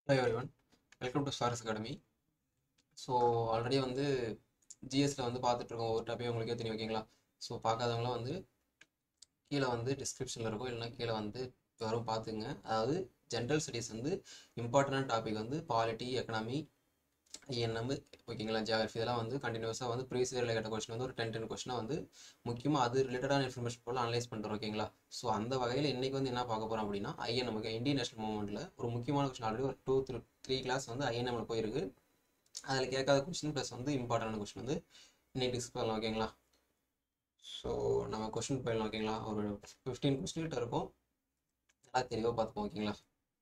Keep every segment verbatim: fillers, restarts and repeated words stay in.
Hi everyone, welcome to Stars Academy. So already வந்து ஜிஎஸ்ல வந்து பார்த்துட்டு இருக்கோம் ஒரு டாபிக் உங்களுக்கே தெரியும் ஓகேங்களா. ஸோ பார்க்காதவங்களாம் வந்து கீழே வந்து டிஸ்கிரிப்ஷனில் இருக்கும், இல்லைனா கீழே வந்து வரும் பார்த்துங்க. அதாவது ஜென்ரல் ஸ்டடீஸ் வந்து இம்பார்ட்டண்டான டாபிக் வந்து பாலிட்டி, எக்கனாமி, ஐஎன்எம் ஓகேங்களா, ஜியாகிரஃபி இதெல்லாம் வந்து கண்டினியூஸாக வந்து ப்ரீவியஸ் இயரில் கேட்ட கொஸ்டின் வந்து ஒரு டென் டென் கொஸ்டினாக வந்து முக்கியமாக அது ரிலேட்டடான இன்ஃபர்மேஷன் போல அனலைஸ் பண்ணுறோம் ஓகேங்களா. ஸோ அந்த வகையில் இன்றைக்கி வந்து என்ன பார்க்க போகிறோம் அப்படின்னா ஐஎன்எம் இந்தியன் நேஷனல் மூவ்மெண்ட்டில் ஒரு முக்கியமான கொஸ்டின் ஆல்ரெடி ஒரு டூ த்ரீ த்ரீ கிளாஸ் வந்து ஐஎன்எம்ல போயிருக்கு. அதில் கேட்காத கொஸ்டின் ப்ளஸ் வந்து இம்பார்ட்டன்டான கொஸ்டின் வந்து இன்னைக்கு டிஸ்கஸ் பண்ணலாம் ஓகேங்களா. ஸோ நம்ம கொஸ்டின் போயிடலாம் ஓகேங்களா. ஒரு ஃபிஃப்டீன் கொஸ்டின் கிட்ட இருக்கும், நல்லா தெளிவாக பார்த்துப்போம் ஓகேங்களா.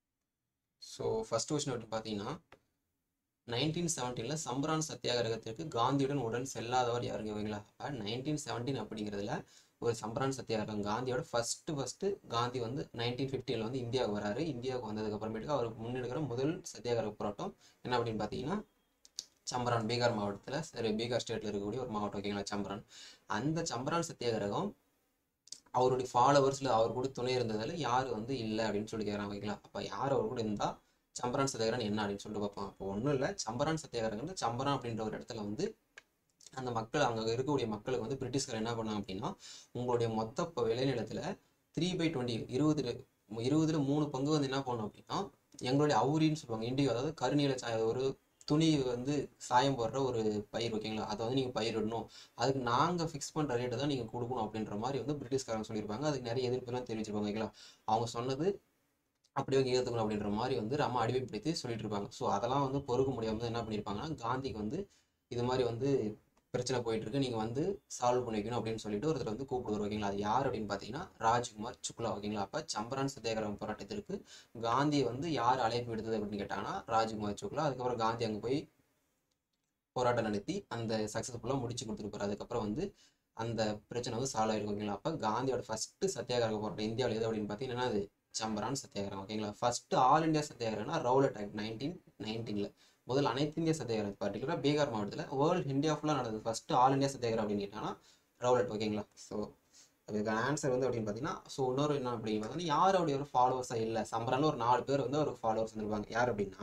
ஸோ ஃபர்ஸ்ட் கொஸ்டின் எப்படி பார்த்தீங்கன்னா, நைன்டீன் செவன்டீனில் சம்பரான் சத்தியாகிரகத்திற்கு காந்தியுடன் உடன் செல்லாதவர் யாருங்க ஓகேங்களா. அப்போ நைன்டீன் செவன்டீன் அப்படிங்கிறதுல ஒரு சம்பரான் சத்தியாகிரகம் காந்தியோட ஃபஸ்ட்டு ஃபஸ்ட்டு காந்தி வந்து நைன்டீன் ஃபிஃப்டீனில் வந்து இந்தியாவுக்கு வராரு. இந்தியாவுக்கு வந்ததுக்கு அப்புறமேட்டுக்கு அவருக்கு முன்னெடுக்கிற முதல் சத்தியாகிரக போராட்டம் என்ன அப்படின்னு பார்த்தீங்கன்னா சம்பரான், பீகார் மாவட்டத்தில், சரி பீகார் ஸ்டேட்டில் இருக்கக்கூடிய ஒரு மாவட்டம் ஓகேங்களா சம்பரான். அந்த சம்பரான் சத்தியாகிரகம் அவருடைய ஃபாலோவர்ஸில் அவர் கூட துணை இருந்ததில் யார் வந்து இல்லை அப்படின்னு சொல்லி கேட்குறாங்க ஓகேங்களா. அப்போ யார் அவர் கூட இருந்தால் சம்பரான் சத்தியாகிரகம் என்ன அப்படின்னு சொல்லிட்டு பார்ப்போம். அப்போ ஒன்றும் இல்லை, சம்பரான் சத்தியாகிரகம் சம்பரான் அப்படின்ற ஒரு இடத்துல வந்து அந்த மக்கள் அங்கே இருக்கக்கூடிய மக்களுக்கு வந்து பிரிட்டிஷ்கார் என்ன பண்ணாங்க அப்படின்னா, உங்களுடைய மொத்த இப்போ விளைநிலத்தில் த்ரீ பை டுவெண்ட்டி இருபது இருபதுல மூணு பங்கு வந்து என்ன பண்ணோம் அப்படின்னா எங்களுடைய அவுரின்னு சொல்லுவாங்க, இண்டிகோ, அதாவது கருநீல ஒரு துணி வந்து சாயம் போடுற ஒரு பயிர் ஓகேங்களா, அதை வந்து நீங்கள் பயிரிடணும், அதுக்கு நாங்கள் ஃபிக்ஸ் பண்ணுற ரேட்டை தான் நீங்கள் கொடுக்கணும் அப்படின்ற மாதிரி வந்து பிரிட்டிஷ்காரங்க சொல்லியிருப்பாங்க. அதுக்கு நிறைய எதிர்ப்புலாம் தெரிவிச்சிருப்பாங்க ஓகேங்களா. அவங்க சொன்னது அப்படியே ஏற்றுக்கணும் அப்படின்ற மாதிரி வந்து ரொம்ப அடிமைப்படுத்தி சொல்லிட்டு இருப்பாங்க. ஸோ அதெல்லாம் வந்து பொறுக்க முடியாமல் என்ன பண்ணியிருப்பாங்கன்னா காந்திக்கு வந்து இது மாதிரி வந்து பிரச்சனை போயிட்டு இருக்கு, நீங்கள் வந்து சால்வ் பண்ணிக்கணும் அப்படின்னு சொல்லிட்டு ஒருத்தர் வந்து கூப்பிடுவார் ஓகேங்களா. அது யார் அப்படின்னு பார்த்தீங்கன்னா ராஜ்குமார் சுக்லா ஓகேங்களா. அப்போ சம்பரான் சத்தியாகிரகம் போராட்டத்திற்கு காந்தியை வந்து யார் அழைப்பு விடுத்தது அப்படின்னு கேட்டாங்கன்னா ராஜ்குமார் சுக்லா. அதுக்கப்புறம் காந்தி அங்கே போய் போராட்டம் நடத்தி அந்த சக்ஸஸ்ஃபுல்லாக முடிச்சு கொடுத்துருப்பாரு. அதுக்கப்புறம் வந்து அந்த பிரச்சனை வந்து சால்வ் ஆயிருக்கும் ஓகேங்களா. அப்போ காந்தியோட ஃபர்ஸ்ட் சத்தியாகிரக போராட்டம் இந்தியாவில் எது அப்படின்னு பார்த்தீங்கன்னா அது சம்பரான் சத்தியாகிரகம் ஓகேங்களா. ஃபர்ஸ்ட் ஆல் இந்தியா சத்தியாகிரகம்னா ரவுலட் ஆக்ட் நைன்டீன் நைன்டீன்ல முதல் அனைத்து இந்திய சத்தியாகிரகம், பர்டிகுலராக பீகார் மாவட்டத்தில் வேர்ல்டு இந்தியா ஃபுல்லாக நடந்தது ஃபர்ஸ்ட் ஆல் இந்தியா சத்தியாகிரகம் அப்படின்னு கேட்டாங்கன்னா ரவுலட் ஓகேங்களா. ஸோ அதுக்கு ஆன்சர் வந்து அப்படின்னு பார்த்தீங்கன்னா, ஸோ இன்னொரு என்ன அப்படின்னு பார்த்தீங்கன்னா யார் அப்படி ஒரு ஃபாலோவர்ஸாக இல்லை, சம்பரான் ஒரு நாலு பேர் வந்து ஒரு ஃபாலோவர்ஸ் இருப்பாங்க. யார் அப்படின்னா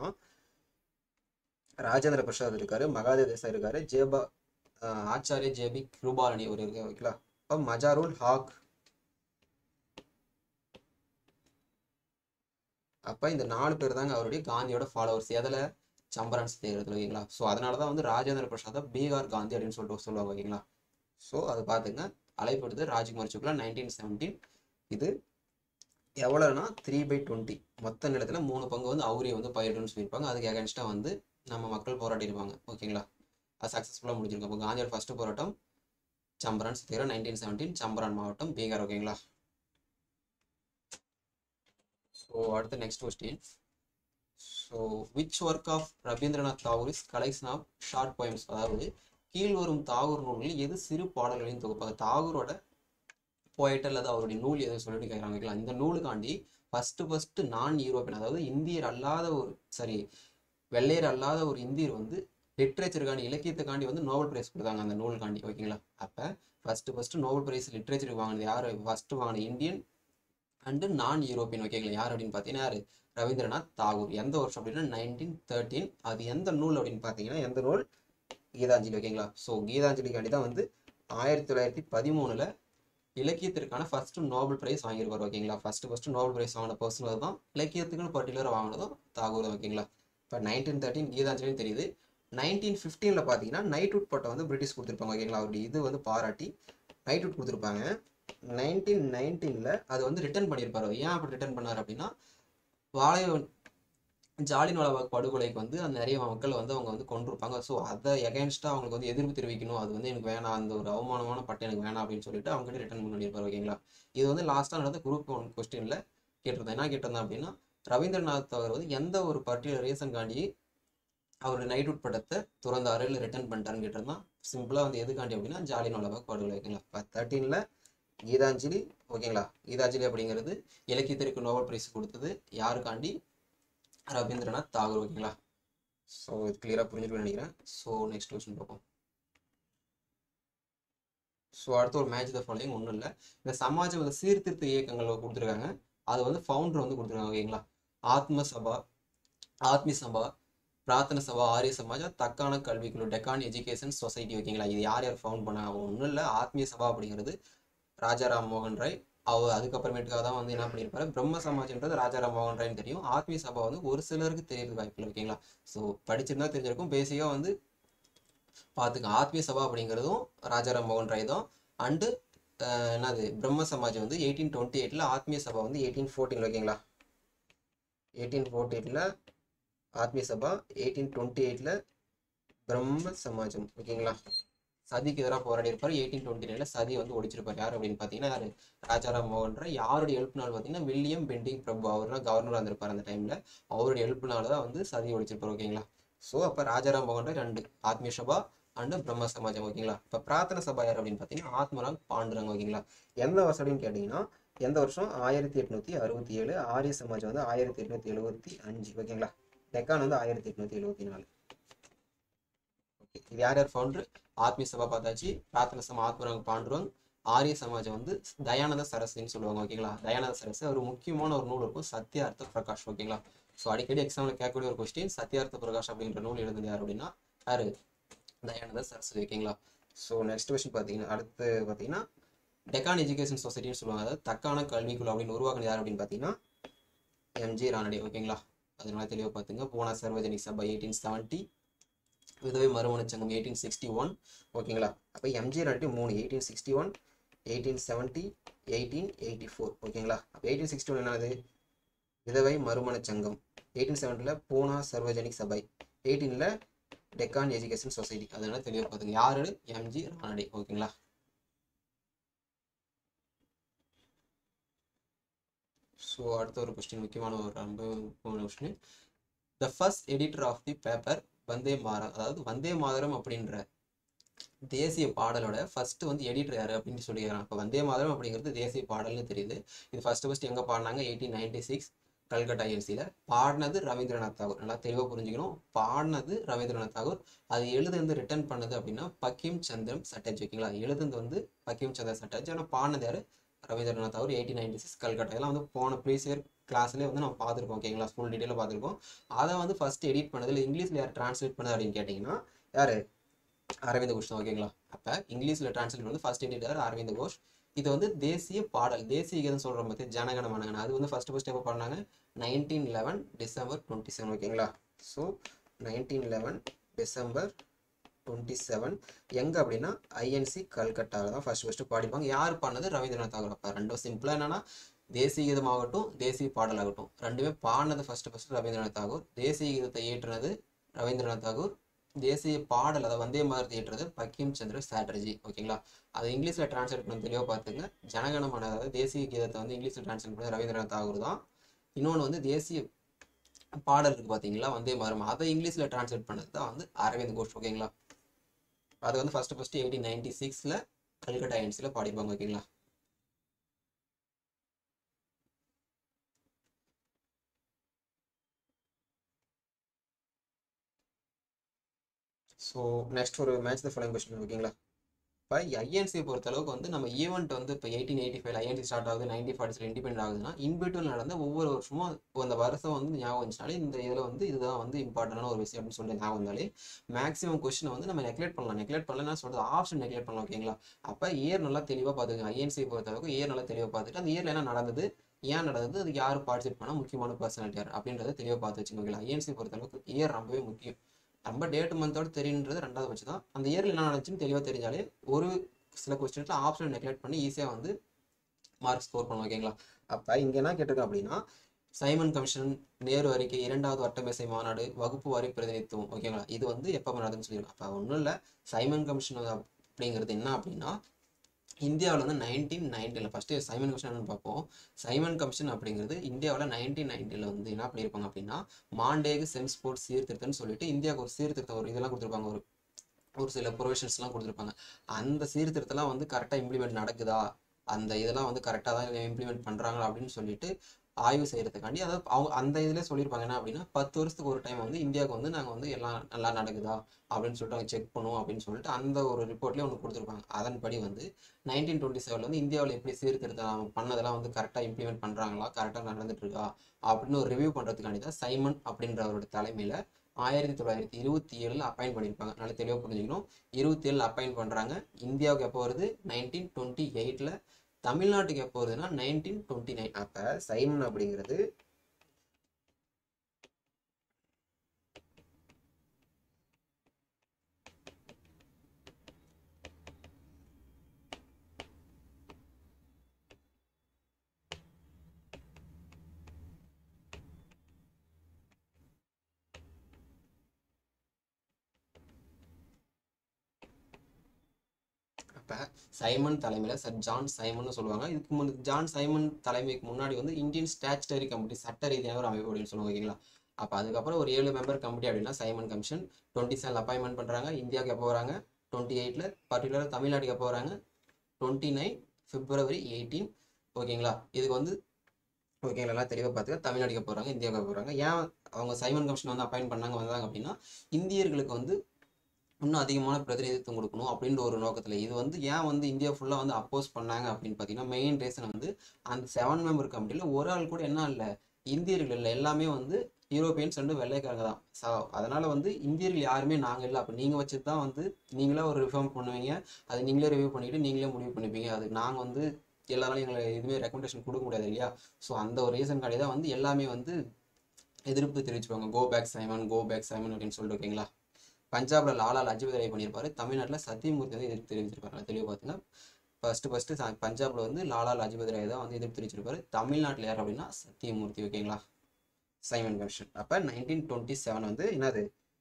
ராஜேந்திர பிரசாத் இருக்காரு, மகாதேவ் தேசாய் இருக்காரு, ஜேபா ஆச்சாரிய ஜேபி கிருபாலனி ஒரு இருக்கு ஓகேங்களா. இப்போ மஜாருல் ஹாக், அப்போ இந்த நாலு பேர் தாங்க அவருடைய காந்தியோட ஃபாலோவர்ஸ் எதில் சம்பரான் சத்தியாகிரகத்தில் ஓகேங்களா. ஸோ அதனால தான் வந்து ராஜேந்திர பிரசாத் பீகார் காந்தி அப்படின்னு சொல்லிட்டு சொல்லுவாங்க ஓகேங்களா. ஸோ அதை பார்த்துங்க. அழைப்படுது ராஜ்குமார் சுக்லா நைன்டீன் செவன்டீன். இது எவ்வளோனா த்ரீ பை டுவெண்ட்டி மொத்த நிலத்தில் மூணு பங்கு வந்து அவுரியை வந்து பயிரிடுன்னு சொல்லியிருப்பாங்க. அதுக்கு அகேன்ஸ்டாக வந்து நம்ம மக்கள் போராட்டியிருப்பாங்க ஓகேங்களா. அது சக்ஸஸ்ஃபுல்லாக முடிஞ்சிருக்கும். அப்போ காந்தியோட ஃபர்ஸ்ட் போராட்டம் சம்பரான் சத்தியாகிரகம் நைன்டீன் செவன்டீன், சம்பரான் மாவட்டம், பீகார் ஓகேங்களா. ஸோ அடுத்த next question. So which work of Rabindranath Tagore is collection of short poems, அதாவது கீழ்வரும் தாகூர் நூல்களில் எது சிறு பாடல்களின் தொகுப்பாக. தாகூரோட போயிட்டு அல்லது அவருடைய நூல் எதுவும் சொல்லிட்டு கேட்குறாங்க. இந்த நூலுக்காண்டி ஃபர்ஸ்ட் ஃபர்ஸ்ட் நான் யூரோப்பியன், அதாவது இந்தியர் அல்லாத ஒரு சரி வெள்ளையர் அல்லாத ஒரு இந்தியர் வந்து லிட்ரேச்சருக்காண்டி இலக்கியத்துக்காண்டி வந்து நோபல் பிரைஸ் கொடுத்தாங்க அந்த நூலுக்காண்டி ஓகேங்களா. அப்போ ஃபர்ஸ்ட் ஃபர்ஸ்ட் நோபல் பிரைஸ் லிட்ரேச்சருக்கு வாங்கினது யார், ஃபர்ஸ்ட் வாங்கின இந்தியன் அண்டு நான் யூரோப்பியன் ஓகேங்களா. யார் அப்படின்னு பார்த்தீங்கன்னா யார், ரவீந்திரநாத் தாகூர். எந்த வருஷம் அப்படின்னா நைன்டீன் தேர்ட்டீன். அது எந்த நூல் அப்படின்னு பார்த்தீங்கன்னா எந்த நூல், கீதாஞ்சலி ஓகேங்களா. ஸோ கீதாஞ்சலிக்காண்டி தான் வந்து ஆயிரத்தி தொள்ளாயிரத்தி பதிமூணுல இலக்கியத்திற்கான ஃபர்ஸ்ட் நோபல் பிரைஸ் வாங்கியிருப்பார் ஓகேங்களா. ஃபர்ஸ்ட் ஃபர்ஸ்ட் நோபல் பிரைஸ் வாங்கின பர்சன் தான், இலக்கியத்துக்குன்னு பர்டிகுலராக வாங்கினதும் தாகூர் ஓகேங்களா. இப்போ நைன்டீன் தேர்ட்டின் கீதாஞ்சலின்னு தெரியுது. நைன்டீன் ஃபிஃப்டீனில் பார்த்தீங்கன்னா நைட்வுட் பட்டம் வந்து பிரிட்டிஷ் கொடுத்துருப்பாங்க ஓகேங்களா. அவருடைய இது வந்து பாராட்டி நைட்வுட் கொடுத்துருப்பாங்க. நைன்டீன் நைன்டீனில் அது வந்து ரிட்டர்ன் பண்ணியிருப்பாரு. ஏன் அப்படி ரிட்டர்ன் பண்ணார் அப்படின்னா வாழைய ஜாலியன் வாலாபாக் படுகொலைக்கு வந்து அந்த நிறைய மக்கள் வந்து அவங்க வந்து கொண்டிருப்பாங்க. ஸோ அதை எகென்ஸ்டாக அவங்களுக்கு வந்து எதிர்ப்பு தெரிவிக்கணும், அது வந்து எனக்கு வேணாம், அந்த ஒரு அவமானமான பட்டம் எனக்கு வேணாம் அப்படின்னு சொல்லிட்டு அவங்ககிட்ட ரிட்டர்ன் பண்ணியிருப்பார் ஓகேங்களா. இது வந்து லாஸ்ட்டாக நடந்த குரூப் ஒன் கொஸ்டினில் கேட்டிருந்தேன். என்ன கேட்டிருந்தேன் அப்படின்னா ரவீந்திரநாத் அவர் வந்து எந்த ஒரு பர்டிகுலர் ரீசன் காண்டி அவருடைய நைட்வுட் படத்தை துறந்தாரு இல்லை ரிட்டர்ன் பண்ணிட்டாருன்னு கேட்டிருந்தான். சிம்பிளாக வந்து எதுக்காண்டி அப்படின்னா ஜாலியன் வாலாபாக் படுகொலை ஓகேங்களா. இப்போ தேர்ட்டீனில் கீதாஞ்சலி ஓகேங்களா. கீதாஞ்சலி அப்படிங்கிறது இலக்கியத்திற்கு நோபல் பிரைஸ் கொடுத்தது யாருக்காண்டி, ரவீந்திரநாத் தாகூர் ஓகேங்களா. ஸோ இது கிளியராக புரிஞ்சுக்கணும்னு நினைக்கிறேன். ஸோ நெக்ஸ்ட் கொஸ்டின் பார்ப்போம். ஸோ அடுத்த ஒரு மேட்ச் த ஃபாலோயிங் ஒன்றும் இல்லை, இந்த சமாஜ சீர்திருத்த இயக்கங்கள் கொடுத்துருக்காங்க. அது வந்து ஃபவுண்டர் வந்து கொடுத்துருக்காங்க ஓகேங்களா. ஆத்ம சபா, ஆத்மி சபா, பிரார்த்தன சபா, ஆரிய சமாஜா, தக்கான கல்விக்குழு, டெக்கான் எஜுகேஷன் சொசைட்டி. ஓகேங்களா, இது யார் யார் ஃபவுண்ட் பண்ணாங்க? ஒன்றும் இல்லை, ஆத்மிய சபா அப்படிங்கிறது ராஜாராம் மோகன் ராய். அவர் அதுக்கப்புறமேட்டுக்காக தான் வந்து என்ன பண்ணியிருப்பாரு, பிரம்ம சமாஜ்ன்றது ராஜாராம் மோகன் ராய்னு தெரியும். ஆத்மிய சபா வந்து ஒரு சிலருக்கு தெரியறது வாய்ப்பு இல்லை. ஓகேங்களா, ஸோ படிச்சிருந்தா தெரிஞ்சிருக்கும். பேசிக்காக வந்து பார்த்துக்க, ஆத்மிய சபா அப்படிங்கிறதும் ராஜாராம் மோகன் ராய் தான். அண்டு என்னது பிரம்ம சமாஜ் வந்து எயிட்டீன் டுவெண்ட்டி எயிட்ல, ஆத்மிய சபா வந்து எயிட்டீன் ஃபோர்டீன். ஓகேங்களா, எயிட்டீன் ஃபோர்ட்டி எயிட்ல ஆத்மிய சபா, எயிட்டீன் டுவெண்ட்டி எயிட்ல பிரம்ம சமாஜம். ஓகேங்களா, சதிக்கு எதிராக போராடி இருப்பார். எயிட்டீன் டுவெண்ட்டி நைன்ல சதி வந்து ஒழிச்சிருப்பார். யார் அப்படின்னு பார்த்தீங்கன்னா யாரு, ராஜாராம் மோகன் ராய். யாருடைய எழுப்புனால பார்த்தீங்கன்னா வில்லியம் பெண்டிங் பிரபு, அவர் தான் கவர்னராக இருந்திருப்பார் அந்த டைம்ல. அவருடைய எழுப்புனால தான் வந்து சதி ஒழிச்சிருப்பார். ஓகேங்களா, ஸோ அப்போ ராஜாராம் மோகன் ராய் ரெண்டு, ஆத்மிய சபா அண்டு பிரம்ம சமாஜம். ஓகேங்களா, இப்போ பிரார்த்தன சபா யார் அப்படின்னு பார்த்தீங்கன்னா ஆத்மராங் பாண்டுரங். ஓகேங்களா, எந்த வருஷம் அப்படின்னு கேட்டிங்கன்னா எந்த வருஷம், ஆயிரத்தி எட்நூத்தி அறுபத்தி ஏழு. ஆரிய சமாஜம் வந்து ஆயிரத்தி எட்நூத்தி எழுபத்தி அஞ்சு. ஓகேங்களா, டெக்கான் வந்து ஆயிரத்தி எட்நூத்தி எழுபத்தி நாலு. ஓகே, இது யார் யார் ஃபவுண்டர்? ஆத்மிய சபா பார்த்தாச்சு, பிரார்த்தன சபா ஆத்மராங் பாண்டுரங். ஆரிய சமாஜம் வந்து தயானந்த சரஸ்ன்னு சொல்லுவாங்க. ஓகேங்களா, தயானந்த சரஸ் ஒரு முக்கியமான ஒரு நூல் இருக்கும், சத்யார்த்த பிரகாஷ். ஓகேங்களா, ஸோ அடிக்கடி எக்ஸாம்ல கேட்கக்கூடிய ஒரு கொஸ்டின், சத்யார்த்த பிரகாஷ் அப்படின்ற நூல் எழுதுனது யார் அப்படின்னா யாரு, தயானந்த சரஸ்வதி. ஓகேங்களா, ஸோ நெக்ஸ்ட் கொஸ்டின் பார்த்தீங்கன்னா அடுத்து பார்த்தீங்கன்னா டெக்கான் எஜுகேஷன் சொசைட்டின்னு சொல்லுவாங்க, அதாவது தக்கான கல்விக்குழு அப்படின்னு உருவாக்குனது யார் அப்படின்னு பார்த்தீங்கன்னா எம்ஜி ரானடே. ஓகேங்களா, அதனால தெளிவாக பார்த்துங்க. பூனா சர்வஜனிக் சபா எயிட்டீன் செவன்ட்டி, விதவை மறுமண சங்கம் எயிட்டீன் சிக்ஸ்டி ஒன். ஓகேங்களா, அப்போ எம்ஜி ரானடே மூணு, eighteen sixty one, eighteen seventy, eighteen eighty four. ஓகேங்களா, அப்போ எயிட்டீன் சிக்ஸ்டி ஒன் என்னது, விதவை மறுமண சங்கம். எயிட்டீன் செவன்ட்டியில் பூனா சர்வஜனிக் சபை. எயிட்டீனில் டெக்கான் எஜுகேஷன் சொசைட்டி. அதனால தெளிவாக பார்த்துங்க, யாரு, எம்ஜி ரானடே. ஓகேங்களா, ஸோ அடுத்த ஒரு கொஸ்டின், முக்கியமான ஒரு ரொம்ப முக்கியமான question. The first editor of the paper Vande Mataram, அதாவது வந்தே மாதரம் அப்படின்ற தேசிய பாடலோட ஃபர்ஸ்ட் வந்து எடிட்டர் யாரு அப்படின்னு சொல்லிக்கிறாங்க. இப்போ வந்தே மாதரம் அப்படிங்கிறது தேசிய பாடல்னு தெரியுது. இது ஃபர்ஸ்ட் ஃபர்ஸ்ட் எங்கே பாடினாங்க, எயிட்டீன் நைன்டி சிக்ஸ் கல்கட்டா என்சியில். பாடினது ரவீந்திரநாத் தாகூர். நல்லா தெளிவாக புரிஞ்சுக்கணும், பாடினது ரவீந்திரநாத் தாகூர். அது எழுதுந்து ரிட்டர்ன் பண்ணது அப்படின்னா பக்கிம் சந்திரம் சட்டர்ஜி. ஓகேங்களா, எழுதுந்து வந்து பக்கிம் சந்திர சட்டர்ஜி, ஆனால் பாடினது யாரு, Rabindranath Tagore. Eighteen ninety six Calcutta. இதெல்லாம் வந்து போன ப்ரீவியஸ் இயர் கிளாஸ்லேயே வந்து நம்ம பார்த்துருக்கோம். ஓகேங்களா, ஃபுல் டீட்டெயிலாக பார்த்துருக்கோம். அதை வந்து ஃபர்ஸ்ட் எடிட் பண்ணதில் இங்கிலீஷில் யார் டிரான்ஸ்லேட் பண்ணது அப்படின்னு கேட்டிங்கன்னா யார், அரவிந்த் கோஷ் தான். ஓகேங்களா, அப்போ இங்கிலீஷில் டிரான்ஸ்லேட் வந்து ஃபர்ஸ்ட் எடிட்டர் அரவிந்த் கோஷ். இது வந்து தேசிய பாடல், தேசிய கீதம் சொல்கிற பற்றி ஜனகண மனகன, அது வந்து ஃபர்ஸ்ட் ஃபர்ஸ்ட் எப்போ பாடினாங்க, nineteen eleven December twenty seven. ஓகேங்களா, so nineteen eleven December twenty seven எங்கே அப்படின்னா ஐஎன்சி கல்கட்டாவில் தான் ஃபர்ஸ்ட் ஃபர்ஸ்ட் பாடிப்பாங்க. யார் பாடினது, ரவீந்திரநாத் தாகூர். அப்போ ரெண்டும் சிம்பிளாக என்னன்னா தேசிய கீதமாகட்டும் தேசிய பாடலாகட்டும் ரெண்டுமே பாடினது ஃபர்ஸ்ட் ஃபர்ஸ்ட் ரவீந்திரநாத் தாகூர். தேசிய கீதத்தை ஏற்றினது ரவீந்திரநாத் தாகூர். தேசிய பாடல் அதை வந்தே மாதரத்தை ஏற்றது பக்கிம் சந்திர சாட்டர்ஜி. ஓகேங்களா, அது இங்கிலீஷில் டிரான்ஸ்லேட் பண்ண தெளிவாக பார்த்துங்க. ஜனகணமன அதாவது தேசிய கீதத்தை வந்து இங்கிலீஷில் டிரான்ஸ்லேட் பண்ணது ரவீந்திரநாத் தாகூர் தான். இன்னொன்று வந்து தேசிய பாடல் இருக்கு பார்த்தீங்களா வந்தே மாதரம், அதை இங்கிலீஷில் டிரான்ஸ்லேட் பண்ணது தான் வந்து அரவிந்த் கோஷ். ஓகேங்களா, அது வந்து ஃபர்ஸ்ட் ஃபர்ஸ்ட் எயிட்டீன் நைன்டி சிக்ஸ்ல கல்கட்டா என்சியில் பாடிப்பாங்க. ஓகேங்களா, ஸோ நெக்ஸ்ட் ஒரு மேட்ச் த ஃபாலோயிங் கொஸ்டின். ஓகேங்களா, இப்போ ஐஎன்சி பொறுத்த அளவுக்கு வந்து நம்ம ஈவெண்ட் வந்து இப்போ eighteen eighty five INC start ஆகுது, நைன்டீன் ஃபார்ட்டிஸில் இண்டிபெண்ட் ஆகுதுன்னா இன்பிட்வீல் நடந்த ஒவ்வொரு வருஷமும் அந்த வருஷம் வந்து ஞாபகம் வந்துச்சுனாலே இந்த இதில் வந்து இதுதான் வந்து இம்பார்ட்டண்டான ஒரு விஷயம் அப்படின்னு சொல்லிட்டு ஞாபகம் வந்தாலே மேக்ஸிமம் கொஸ்டினை வந்து நம்ம நெக்லெக்ட் பண்ணலாம். நெக்லெக்ட் பண்ணலாம் சொல்றது ஆப்ஷன் நெக்லெக்ட் பண்ணலாம். ஓகேங்களா, அப்போ இயர் நல்லா தெளிவாக பார்த்துக்கோங்க. ஐஎன்சி பொறுத்த அளவுக்கு இயர் நல்லா தெளிவாக பார்த்துட்டு அந்த இயரில் என்ன நடந்தது, ஏன் நடந்தது, அதுக்கு யார் பார்ட்டிசிபேட் பண்ணால் முக்கியமான பர்சனாலிட்டி யார் அப்படின்றத தெளிவாக பார்த்து வச்சுக்கோங்களா. ஐஎன்சி பொறுத்த அளவுக்கு இயர் ரொம்பவே முக்கியம். நம்ம டேட் மந்தோட தெரியுன்றது ரெண்டாவது வச்சு தான், அந்த இயரில் என்ன நடந்துச்சுன்னு தெளிவாக தெரிஞ்சாலே ஒரு சில கொஸ்டின்ஸ்ல ஆப்ஷன் நெக்லெக்ட் பண்ணி ஈஸியாக வந்து மார்க் ஸ்கோர் பண்ணலாம். ஓகேங்களா, அப்போ இங்கே என்ன கேட்டிருக்கேன் அப்படின்னா சைமன் கமிஷன், நேரு அறிக்கை, இரண்டாவது வட்டமேசை மாநாடு, வகுப்பு வாரி பிரதிநிதித்துவம். ஓகேங்களா, இது வந்து எப்போ நடந்துன்னு சொல்லியிருக்கேன். அப்போ ஒன்றும் இல்லை, சைமன் கமிஷன் அப்படிங்கிறது என்ன அப்படின்னா இந்தியாவில் வந்து நைன்டீன் நைன்டியில் ஃபஸ்ட்டு சைமன் கமிஷன் பார்ப்போம். சைமன் கமிஷன் அப்படிங்கிறது இந்தியாவில் நைன்டீன் நைன்டியில் வந்து என்ன பண்ணியிருப்பாங்க அப்படின்னா மாண்டேகு சென்ஸ்போர்ட் சீர்திருத்தம்னு சொல்லிட்டு இந்தியாவுக்கு ஒரு சீர்திருத்தம் ஒரு இதெல்லாம் கொடுத்துருப்பாங்க, ஒரு ஒரு சில ப்ரொவிஷன்ஸ்லாம் கொடுத்துருப்பாங்க. அந்த சீர்திருத்தம்லாம் வந்து கரெக்டாக இம்ப்ளிமெண்ட் நடக்குதா, அந்த இதெல்லாம் வந்து கரெக்டாக தான் இம்ப்ளிமெண்ட் பண்ணுறாங்களா அப்படின்னு சொல்லிட்டு ஆய்வு செய்யறதுக்காண்டி, அதாவது அவங்க அந்த இதில் சொல்லியிருப்பாங்க என்ன அப்படின்னா, பத்து வருஷத்துக்கு ஒரு டைம் வந்து இந்தியாவுக்கு வந்து நாங்கள் வந்து எல்லாம் நல்லா நடக்குதா அப்படின்னு சொல்லிட்டு அவங்க செக் பண்ணுவோம் அப்படின்னு சொல்லிட்டு அந்த ஒரு ரிப்போர்ட்லேயே ஒன்று கொடுத்துருப்பாங்க. அதன்படி வந்து நைன்டீன் டுவெண்ட்டி செவனில் வந்து இந்தியாவில் எப்படி சீர்திருத்தம் பண்ணதெல்லாம் வந்து கரெக்டாக இம்ப்ளிமெண்ட் பண்ணுறாங்களா, கரெக்டாக நடந்துட்டு இருக்கா அப்படின்னு ஒரு ரிவ்யூ பண்ணுறதுக்காண்டி தான் சைமன் அப்படின்றவரோட தலைமையில் ஆயிரத்தி தொள்ளாயிரத்தி இருபத்தி ஏழில் அப்பாயிண்ட் பண்ணியிருப்பாங்க. நல்லா தெளிவாக புரிஞ்சுக்கணும். இருபத்தி ஏழில் அப்பாயிண்ட் பண்ணுறாங்க. இந்தியாவுக்கு எப்போ வருது? நைன்டீன் டுவெண்ட்டி எயிட்டில். தமிழ்நாட்டுக்கு எப்போ வருதுன்னா நைன்டீன் டுவெண்ட்டி நைன். அப்போ சைமன் அப்படிங்கிறது அப்போ சைமன் தலைமையில் சர் ஜான் சைமன் சொல்லுவாங்க. இதுக்கு முன் ஜான் சைமன் தலைமைக்கு முன்னாடி வந்து இந்தியன் ஸ்டாச்சுட்டரி கமிட்டி, சட்ட ரீதியான ஒரு அமைப்பு அப்படின்னு சொல்லுவாங்க, ஓகேங்களா. அப்போ அதுக்கப்புறம் ஒரு ஏழு மெம்பர் கமிட்டி அப்படின்னா Simon commission. Twenty seven appointment பண்ணுறாங்க. இந்தியாவுக்கு எப்போ வராங்க? டுவெண்ட்டி எயிட்டில். பர்டிகுலராக தமிழ்நாட்டுக்கு எப்போ வராங்க? Twenty nine February eighteen. ஓகேங்களா. இதுக்கு வந்து ஓகேங்களா எல்லாம் தெளிவாக பார்த்துக்க. தமிழ்நாட்டுக்கு போகிறாங்க, இந்தியாவுக்கு போகிறாங்க. ஏன் அவங்க சைமன் கமிஷன் வந்து அப்பாயின்ட் பண்ணாங்க வந்தாங்க அப்படின்னா, இந்தியர்களுக்கு வந்து இன்னும் அதிகமான பிரதிநிதித்துவம் கொடுக்கணும் அப்படின்ற ஒரு நோக்கத்தில். இது வந்து ஏன் வந்து இந்தியா ஃபுல்லாக வந்து அப்போஸ் பண்ணாங்க அப்படின்னு பார்த்தீங்கன்னா, மெயின் ரீசன் வந்து அந்த செவன் மெம்பர் கமிட்டியில் ஒரு ஆள் கூட என்ன இல்லை, இந்தியர்கள் இல்லை, எல்லாமே வந்து யூரோப்பியன்ஸ் ரெண்டு வெள்ளைக்காரங்க தான். ஸோ அதனால் வந்து இந்தியர்கள் யாருமே நாங்கள் இல்லை. அப்போ நீங்கள் வச்சு தான் வந்து நீங்களே ஒரு ரிஃபார்ம் பண்ணுவீங்க, அது நீங்களே ரிவ்யூ பண்ணிவிட்டு நீங்களே முடிவு பண்ணிப்பீங்க. அது நாங்கள் வந்து எல்லாராலும் எங்களை எதுவுமே ரெக்கமெண்டேஷன் கொடுக்க முடியாது இல்லையா. ஸோ அந்த ஒரு ரீசன் காடி தான் வந்து எல்லாமே வந்து எதிர்ப்பு தெரிவிச்சுப்பாங்க. Go back Simon, go back Simon அப்படின்னு சொல்லிட்டு, ஓகேங்களா. பஞ்சாப்ல லாலா லஜபதி ராய் பண்ணியிருப்பாரு. தமிழ்நாட்டில் சத்தியமூர்த்தி வந்து எதிர்ப்பு தெரிவிச்சிருப்பாங்க. தெளிவு பார்த்தீங்கன்னா ஃபர்ஸ்ட் ஃபர்ஸ்ட் பஞ்சாப்ல வந்து லாலா லஜபதி ராய் தான் வந்து எதிர்ப்பு தெரிவிச்சிருப்பாரு. தமிழ்நாட்டில் யார் அப்படின்னா சத்தியமூர்த்தி, ஓகேங்களா. Simon commission. அப்போ நைன்டீன் டுவெண்ட்டி செவன் வந்து என்னது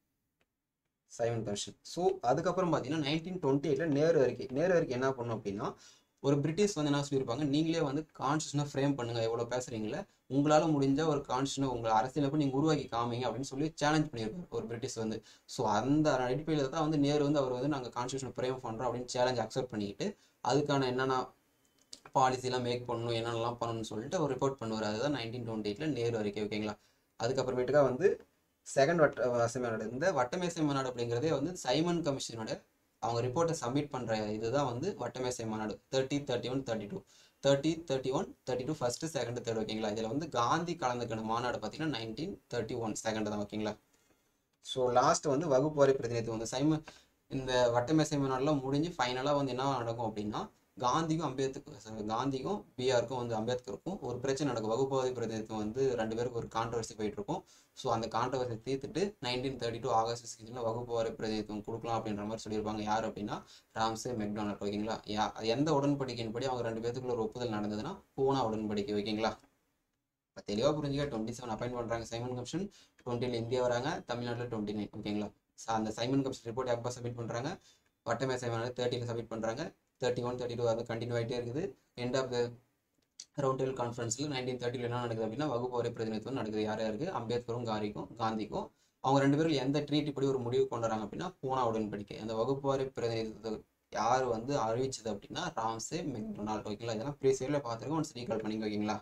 சைமன் கமிஷன். ஸோ அதுக்கப்புறம் பார்த்தீங்கன்னா நைன்டீன் டுவெண்ட்டி எயிட்ல நேரு அறிக்கை. நேரு அறிக்கை என்ன பண்ணும் அப்படின்னா, ஒரு பிரிட்டிஷ் வந்து என்ன சொல்லியிருப்பாங்க, நீங்களே வந்து கான்ஸ்டியூஷனை ஃப்ரேம் பண்ணுங்க, எவ்வளோ பேசுறீங்களே உங்களால் முடிஞ்ச ஒரு கான்ஸ்டியூஷனை உங்களை அரசியலப்போ நீங்கள் உருவாக்கி காமிங்க அப்படின்னு சொல்லி சேலஞ்ச் பண்ணியிருப்பாங்க ஒரு பிரிட்டிஷ் வந்து. ஸோ அந்த அடிப்படையில் தான் வந்து நேரு வந்து அவர் வந்து நாங்கள் கான்ஸ்டியூஷனை ஃப்ரேம் பண்ணுறோம் அப்படின்னு சேலஞ்ச் அக்செப்ட் பண்ணிக்கிட்டு அதுக்கான என்னென்ன பாலிசிலாம் மேக் பண்ணணும், என்னென்னலாம் பண்ணணும்னு சொல்லிட்டு அவர் ரிப்போர்ட் பண்ணுவார். அதுதான் நைன்டீன் டுவெண்ட்டி எயிட்ல நேரு அறிக்கை, ஓகேங்களா. அதுக்கப்புறமேட்டுக்கா வந்து செகண்ட் வட்ட வாசி மாநாடு. இந்த வட்டமேசை மாநாடு அப்படிங்கிறதே வந்து சைமன் கமிஷனோட அவங்க ரிப்போர்ட்டை சப்மிட் பண்ணுற இதுதான் வந்து வட்டமேசை மாநாடு. Thirty thirty one thirty two thirty thirty one thirty two first second third, ஓகேங்களா. இதில் வந்து காந்தி கலந்துக்கிற மாநாடு பார்த்தீங்கன்னா நைன்டீன் தேர்ட்டி ஒன் செகண்ட் தான், ஓகேங்களா. ஸோ லாஸ்ட் வந்து வகுப்புவாரி பிரதிநிதித்துவம் வந்து சைமன் இந்த வட்டமேசை மாநாடுலாம் முடிஞ்சு ஃபைனலாக வந்து என்ன நடக்கும் அப்படின்னா, காந்திக்கும் அம்பேத்கர் காந்திக்கும் பிஆருக்கும் வந்து அம்பேத்கருக்கும் ஒரு பிரச்சனை நடக்கும். வகுப்புவாதி பிரதிநிதித்துவம் வந்து ரெண்டு பேருக்கு ஒரு கான்ட்ரவர்சி போயிட்டு இருக்கும். ஸோ அந்த கான்ட்ரவர்சி தீர்த்துட்டு நைன்டீன் தேர்ட்டி டூ ஆகஸ்ட் சிக்ஸ்டீனில் வகுப்புவாரி பிரதிநிதித்துவம் கொடுக்கலாம் அப்படின்ற மாதிரி சொல்லியிருப்பாங்க. யார் அப்படின்னா ராம்சே மெக்டொனால்ட், ஓகேங்களா. யா எந்த உடன்படிக்கையின்படி அவங்க ரெண்டு பேத்துக்குள்ள ஒரு ஒப்புதல் நடந்ததுன்னா பூனா உடன்படிக்கை, ஓகேங்களா. இப்போ தெளிவாக புரிஞ்சுக்க. டுவெண்ட்டி செவன் அப்பாயிண்ட் பண்ணுறாங்க சைமன் கமிஷன். டுவெண்ட்டியில் இந்தியா வராங்க, தமிழ்நாட்டில் டுவெண்ட்டி நைன், ஓகேங்களா. அந்த சைமன் கமிஷன் ரிப்போர்ட் எப்போ சப்மிட் பண்ணுறாங்க? வட்டமேசை மாநாடு தேர்ட்டியில் சப்மிட் பண்ணுறாங்க. தேர்ட்டி ஒன் தேர்ட்டி டூ அது கண்டினியூ ஆகிட்டே இருக்குது. End of the round table கான்ஃபரன்ஸில் நைன்டீன் தேர்ட்டியில் என்ன நடக்குது அப்படின்னா, வகுப்புவாரி பிரதிநிதித்துவம் நடக்குது. யார் யாருக்கு? அம்பேத்கரும் காந்திக்கும் காந்திக்கும் அவங்க ரெண்டு பேரும் எந்த ட்ரீட் இப்படி ஒரு முடிவு கொண்டு வராங்க அப்படின்னா பூனா உடன்படிக்கை. அந்த வகுப்புவாரி பிரதிநிதித்துவம் யார் வந்து அறிவிச்சது அப்படின்னா ராம்சே மெக்டொனால்ட், ஓகேங்களா. இதெல்லாம் ப்ரீவியஸில் பார்த்துருக்கோம், ஒன்ஸ் ரீகால் பண்ணிங்க, ஓகேங்களா.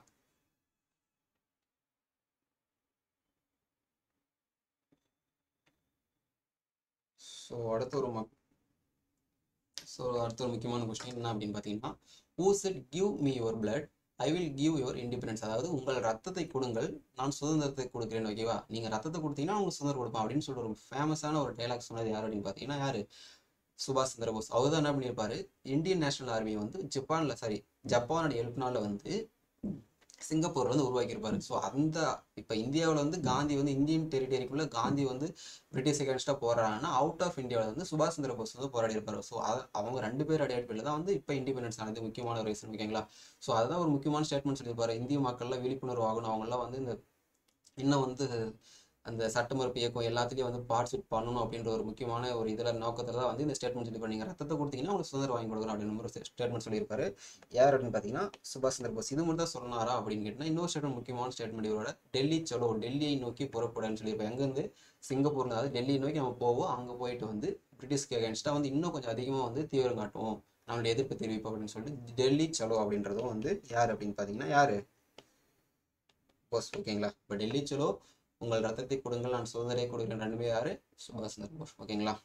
ஸோ அடுத்த ஒரு மக் ஸோ அடுத்த ஒரு முக்கியமான கொஸ்டின் என்ன அப்படின்னு பார்த்தீங்கன்னா, who said give me your blood I will give your independence. அதாவது உங்கள் ரத்தத்தை கொடுங்கள், நான் சுதந்திரத்தை கொடுக்குறேன், ஓகேவா. நீங்கள் ரத்தத்தை கொடுத்தீங்கன்னா உங்களுக்கு சுதந்திரம் கொடுப்பேன் அப்படின்னு சொல்லிட்டு ஒரு ஃபேமஸான ஒரு டைலாக் சொன்னது யார் அப்படின்னு பார்த்தீங்கன்னா யார்? சுபாஷ் சந்திர போஸ். அவர் தான் என்ன பண்ணியிருப்பாரு, இந்தியன் நேஷனல் ஆர்மியை வந்து ஜப்பானில் சாரி ஜப்பானோட ஹெல்ப்னால வந்து சிங்கப்பூர் வந்து உருவாக்கியிருப்பாரு. ஸோ அந்த இப்போ இந்தியாவில் வந்து காந்தி வந்து இந்தியன் டெரிட்டரிக்குள்ள காந்தி வந்து பிரிட்டிஷ் அகேன்ஸ்டாக போராடினா அவுட் ஆஃப் இந்தியாவில் வந்து சுபாஷ் சந்திர போஸ் வந்து போராடி இருப்பாரு. ஸோ அவங்க ரெண்டு பேர் அடிப்படையில் தான் வந்து இப்போ இண்டிபெண்டன்ஸ் ஆனது முக்கியமான ஒரு ரீசன், ஓகேங்களா. ஸோ அதுதான் ஒரு முக்கியமான ஸ்டேட்மெண்ட் சொல்லியிருப்பாரு. இந்திய மக்கள்லாம் விழிப்புணர்வு ஆகணும், அவங்களாம் வந்து இந்த இன்னும் வந்து அந்த சட்ட மறுப்பு இயக்கம் எல்லாத்துலேயும் வந்து பார்ட்டிசிபேட் பண்ணணும் அப்படின்ற ஒரு முக்கியமான ஒரு இதில் நோக்கத்தில் தான் வந்து இந்த ஸ்டேட்மெண்ட் சொல்லி பண்ணீங்க. ரத்தத்தை கொடுத்தீங்கன்னா உங்களுக்கு சுதந்திரம் வாங்கி கொடுக்கணும் அப்படின்னு ஒரு ஸ்டேட்மெண்ட் சொல்லியிருப்பாரு. யார் அப்படின்னு பார்த்தீங்கன்னா சுபாஷ் சந்திர போஸ். இது மட்டும் தான் சொன்னாரா அப்படின்னு கேட்டால் இன்னொரு ஸ்டேட்மெண்ட், முக்கியமான ஸ்டேட்மெண்ட் இவரோட டெல்லி சலோ, டெல்லியை நோக்கி புறப்படன்னு சொல்லியிருப்பாங்க. எங்கேருந்து? சிங்கப்பூர்ல, அதாவது டெல்லியை நோக்கி நம்ம போவோம், அங்கே போயிட்டு வந்து பிரிட்டிஷ்க்கு அகேன்ஸ்டாக வந்து இன்னும் கொஞ்சம் அதிகமாக வந்து தீவிரம் காட்டுவோம், நம்மளுடைய எதிர்ப்பு தெரிவிப்போம் அப்படின்னு சொல்லிட்டு டெல்லி சலோ அப்படின்றதும் வந்து யார் அப்படின்னு பார்த்தீங்கன்னா யார்? போஸ் ஓகேங்களா. இப்போ டெல்லி சலோ, உங்கள் ரத்தத்தை கொடுங்கள் நான் சுதந்திரை கொடுக்கிறேன் ரெண்டுமே யாரு? சுபாஷ் சந்திர போஸ் ஓகேங்களா.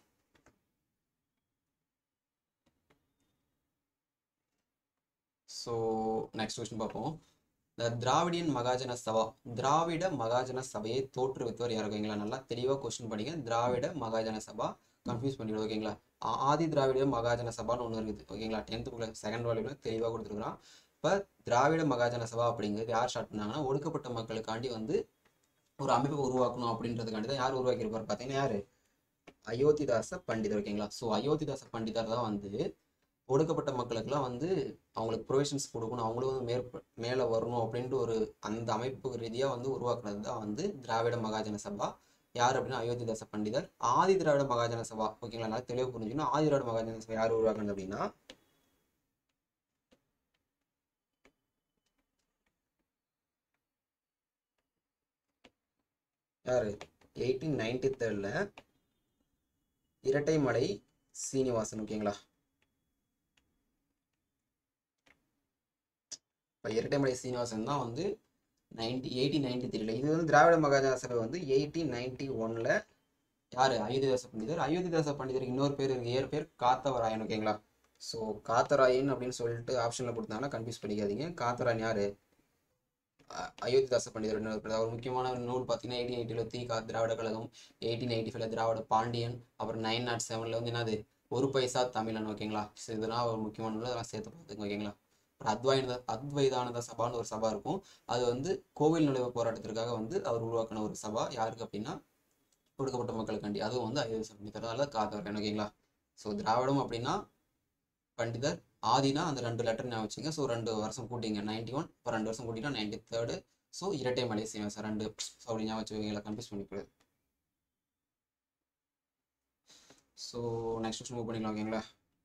ஸோ நெக்ஸ்ட் கொஸ்டின் பார்ப்போம். த திராவிடியன் மகாஜன சபா, திராவிட மகாஜன சபையை தோற்றுவித்தவர் யார் ஓகேங்களா. நல்லா தெளிவாக கொஸ்டின் படிங்க. திராவிட மகாஜன சபா கன்ஃபியூஸ் பண்ணிவிடும் ஓகேங்களா. ஆதி திராவிட மகாஜன சபான்னு ஒன்று இருக்குது ஓகேங்களா. டென்த் புக்கில் செகண்ட் வால்யூமில் தெளிவாக கொடுத்துருக்குறான். இப்போ திராவிட மகாஜன சபா அப்படிங்கிறது யார் ஸ்டார்ட் பண்ணாங்கன்னா, ஒடுக்கப்பட்ட மக்களுக்காண்டி வந்து ஒரு அமைப்பை உருவாக்கணும் அப்படின்றதுக்காண்டி தான் யார் உருவாக்கியிருப்பார் பார்த்தீங்கன்னா யார்? அயோத்திதாச பண்டிதர் ஓகேங்களா. ஸோ அயோத்திதாச பண்டிதர் தான் வந்து ஒடுக்கப்பட்ட மக்களுக்கெல்லாம் வந்து அவங்களுக்கு ப்ரொவிஷன்ஸ் கொடுக்கணும், அவங்களும் வந்து மேற்ப மேலே வரணும் அப்படின்ட்டு ஒரு அந்த அமைப்பு ரீதியாக வந்து உருவாக்குறது தான் வந்து திராவிட மகாஜன சபா. யார் அப்படின்னா அயோத்திதாச பண்டிதர். ஆதி திராவிட மகாஜன சபா ஓகேங்களா. நல்லா தெளிவாக புரிஞ்சுக்கணும். ஆதி திராவிட மகாஜன சபா யார் உருவாக்குறது அப்படின்னா யாரு? எயிட்டீன் நைன்டி தேர்ட்ல இரட்டைமலை சீனிவாசன் ஓகேங்களா. இப்போ இரட்டைமலை சீனிவாசன் தான் வந்து நைன்டி எயிட்டீன் நைன்டி த்ரீல. இது வந்து திராவிட மகாஜன சபை வந்து எயிட்டீன் நைன்டி ஒன்ல யாரு? அயோத்திதாச பண்டிதர். அயோத்திதாச பண்டிதருக்கு இன்னொரு பேர் இருக்கு, ஏர் பேர் காத்தவராயன் ஓகேங்களா. ஸோ காத்தராயன் அப்படின்னு சொல்லிட்டு ஆப்ஷனில் கொடுத்தாங்கன்னா கன்ஃபியூஸ் பண்ணிக்காதீங்க. காத்தராயன் யாரு? அயோத்திதாச பண்டிதர் இன்னொரு பேர். அவர் முக்கியமான நூல் பார்த்தீங்கன்னா எயிட்டீன் எயிட்டில தி கா திராவிட கழகம், எயிட்டீன் எயிட்டி ஃபைவ்ல திராவிட பாண்டியன், அப்புறம் நைன் நாட் செவன்ல வந்து என்னது ஒரு பைசா தமிழன் ஓகேங்களா. ஸோ இதெல்லாம் ஒரு முக்கியமான நூல், அதெல்லாம் சேர்த்து பார்த்துங்க ஓகேங்களா. அத்வைத அத்வைதானந்த சபான்னு ஒரு சபா இருக்கும். அது வந்து கோவில் நுழைவு போராட்டத்திற்காக வந்து அவர் உருவாக்கின ஒரு சபா. யாருக்கு அப்படின்னா ஒடுக்கப்பட்ட மக்களுக்காண்டி. அதுவும் வந்து அயோத்திதாச பண்டிதரால காத்தவராயன் ஓகேங்களா. ஸோ திராவிடம் அப்படின்னா பண்டிதர், ஆதினா அந்த ரெண்டு லெட்டர் ஞாபகம் வச்சுங்க. ஸோ ரெண்டு வருஷம் கூட்டிங்க நைன்டி ஒன், இப்போ ரெண்டு வருஷம் கூட்டினா நைன்டி தேர்டு. ஸோ இரட்டை மலை சீனிவாசன் ரெண்டு அப்படி ஞாபகம் வச்சுக்கோங்களா, கன்ஃபியூஸ் பண்ணிக்கூடாது. ஸோ நெக்ஸ்ட் கொஸ்டின் மூவ் பண்ணிக்கலாம் ஓகேங்களா.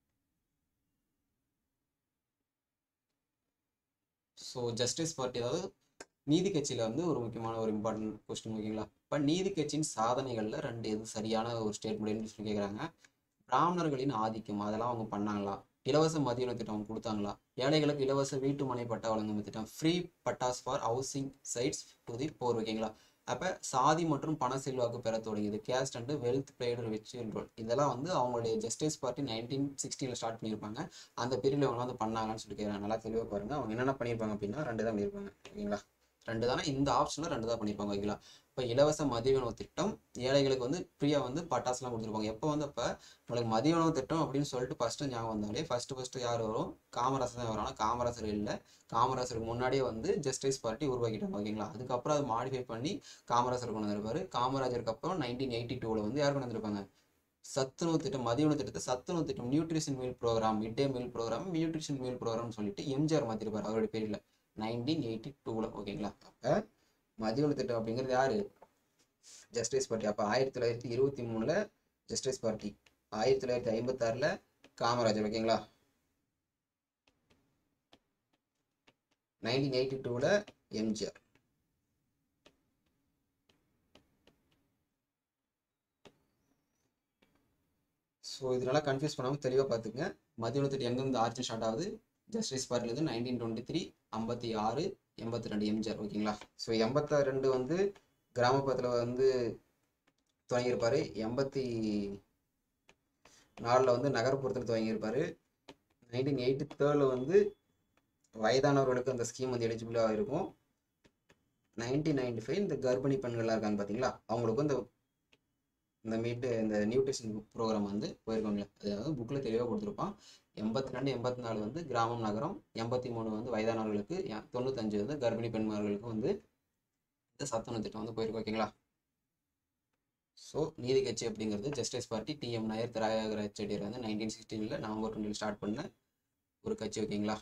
ஸோ ஜஸ்டிஸ் பார்ட்டி, அதாவது நீதி கட்சியில் வந்து ஒரு முக்கியமான ஒரு இம்பார்ட்டன்ட் கொஸ்டின் ஓகேங்களா. இப்போ நீதி கட்சியின் சாதனைகளில் ரெண்டு எது சரியான ஒரு ஸ்டேட்மெண்ட் சொல்லி கேட்குறாங்க. பிராமணர்களின் ஆதிக்கம் அதெல்லாம் அவங்க பண்ணாங்களா? இலவச மதிய உணவு திட்டம் அவங்க கொடுத்தாங்களா? ஏழைகளுக்கு இலவச வீட்டு மனை பட்டா வழங்கும் திட்டம், free pattas for housing sites to the poor ஓகேங்களா. அப்போ சாதி மற்றும் பண செல்வாக்கு பெற தொடங்கியது, caste and wealth played rich role. இதெல்லாம் வந்து அவங்களுடைய ஜஸ்டிஸ் பார்ட்டி நைன்டீன் சிக்ஸ்டியில் ஸ்டார்ட் பண்ணியிருப்பாங்க. அந்த பீரியடில் அவங்க வந்து பண்ணாங்கன்னு சொல்லி கேட்குறாங்க. நல்லா தெளிவாக பாருங்க. அவங்க என்னென்ன பண்ணியிருப்பாங்க அப்படின்னா ரெண்டு தான் பண்ணியிருப்பாங்க ஓகேங்களா. ரெண்டு தானே இந்த ஆப்ஷனில் ரெண்டு தான் பண்ணியிருப்பாங்க ஓகேங்களா. இப்போ இலவச மதிய உணவு திட்டம், ஏழைகளுக்கு வந்து ஃப்ரீயாக வந்து பட்டாசுலாம் கொடுத்துருப்பாங்க. எப்போ வந்து அப்போ உங்களுக்கு மதிய உணவு திட்டம் அப்படின்னு சொல்லிட்டு ஃபஸ்ட்டு ஞாபகம் வந்தாலே ஃபஸ்ட்டு ஃபஸ்ட்டு யார் வரும்? காமராசர் தான் வரும். ஆனால் காமராசர் இல்லை, காமராசருக்கு முன்னாடியே வந்து ஜஸ்டிஸ் பார்ட்டி உருவாக்கிட்டாங்க ஓகேங்களா. அதுக்கப்புறம் அதை மாடிஃபை பண்ணி காமராசர் கொண்டு வந்திருப்பாரு. காமராஜருக்கு அப்புறம் நைன்டீன் எயிட்டி டூவில் வந்து யார் கொண்டு வந்திருப்பாங்க? சத்துணவு திட்டம், மதிய உணவு திட்டத்தை சத்துணவு திட்டம், nutrition meal programme, mid day meal programme, nutrition meal ப்ரோக்ராம்னு சொல்லிட்டு எம்ஜிஆர் மாற்றிருப்பார் அவருடைய பேரில் நைன்டீன் எயிட்டி டூவில் ஓகேங்களா. அப்போ மதிய உணவு திட்டம் அப்படிங்கிறது யாரு? Justice party. அப்போ ஆயிரத்தி தொள்ளாயிரத்தி இருபத்தி மூணுல ஜஸ்டிஸ் பார்ட்டி, ஆயிரத்தி தொள்ளாயிரத்தி ஐம்பத்தி ஆறுல காமராஜர் ஓகேங்களா. நைன்டீன் எயிட்டி டூவில் எம்ஜிஆர். ஸோ இதனால கன்ஃபியூஸ் பண்ணாமல் தெளிவாக பார்த்துங்க. மதிய உணவு திட்டம் எங்கேருந்து ஆர்ச்சி ஸ்டார்ட் ஆகுது? ஜஸ்டிஸ் பார்ட்டிலேருந்து நைன்டீன் டுவெண்ட்டி த்ரீ, ஐம்பத்தி ஆறு, எண்பத்தி ரெண்டு எம்ஜிஆர் ஓகேங்களா. ஸோ எண்பத்தி ரெண்டு வந்து கிராமப்புறத்தில் வந்து துவங்கியிருப்பார். எண்பத்தி நாலில் வந்து நகர்ப்புறத்தில் துவங்கியிருப்பார். நைன்டீன் எயிட்டி தேர்டில் வந்து வயதானவர்களுக்கு அந்த ஸ்கீம் வந்து எலிஜிபிளாக இருக்கும். நைன்டீன் நைன்டி ஃபைவ் இந்த கர்ப்பிணி பெண்கள்லாம் இருக்காங்க பார்த்தீங்களா, அவங்களுக்கு இந்த இந்த மீட்டு இந்த நியூட்ரிஷன் ப்ரோக்ராம் வந்து போயிருக்காங்களே, அதாவது புக்கில் தெளிவாக கொடுத்துருப்பான். எண்பத்தி ரெண்டு எண்பத்தி நாலு வந்து கிராமம் நகரம், எண்பத்தி மூணு வந்து வயதானவர்களுக்கு, தொண்ணூத்தஞ்சு வந்து கர்ப்பிணி பெண்மார்களுக்கு வந்து இந்த சத்துணவு திட்டம் வந்து போயிருக்கு ஓகேங்களா. ஸோ நீதி கட்சி அப்படிங்கிறது ஜஸ்டிஸ் பார்ட்டி டிஎம் நாயர் திராவிட செடியர் வந்து நைன்டீன் சிக்ஸ்டீனில் நவம்பர் டுவெண்ட்டியில் ஸ்டார்ட் பண்ண ஒரு கட்சி ஓகேங்களா.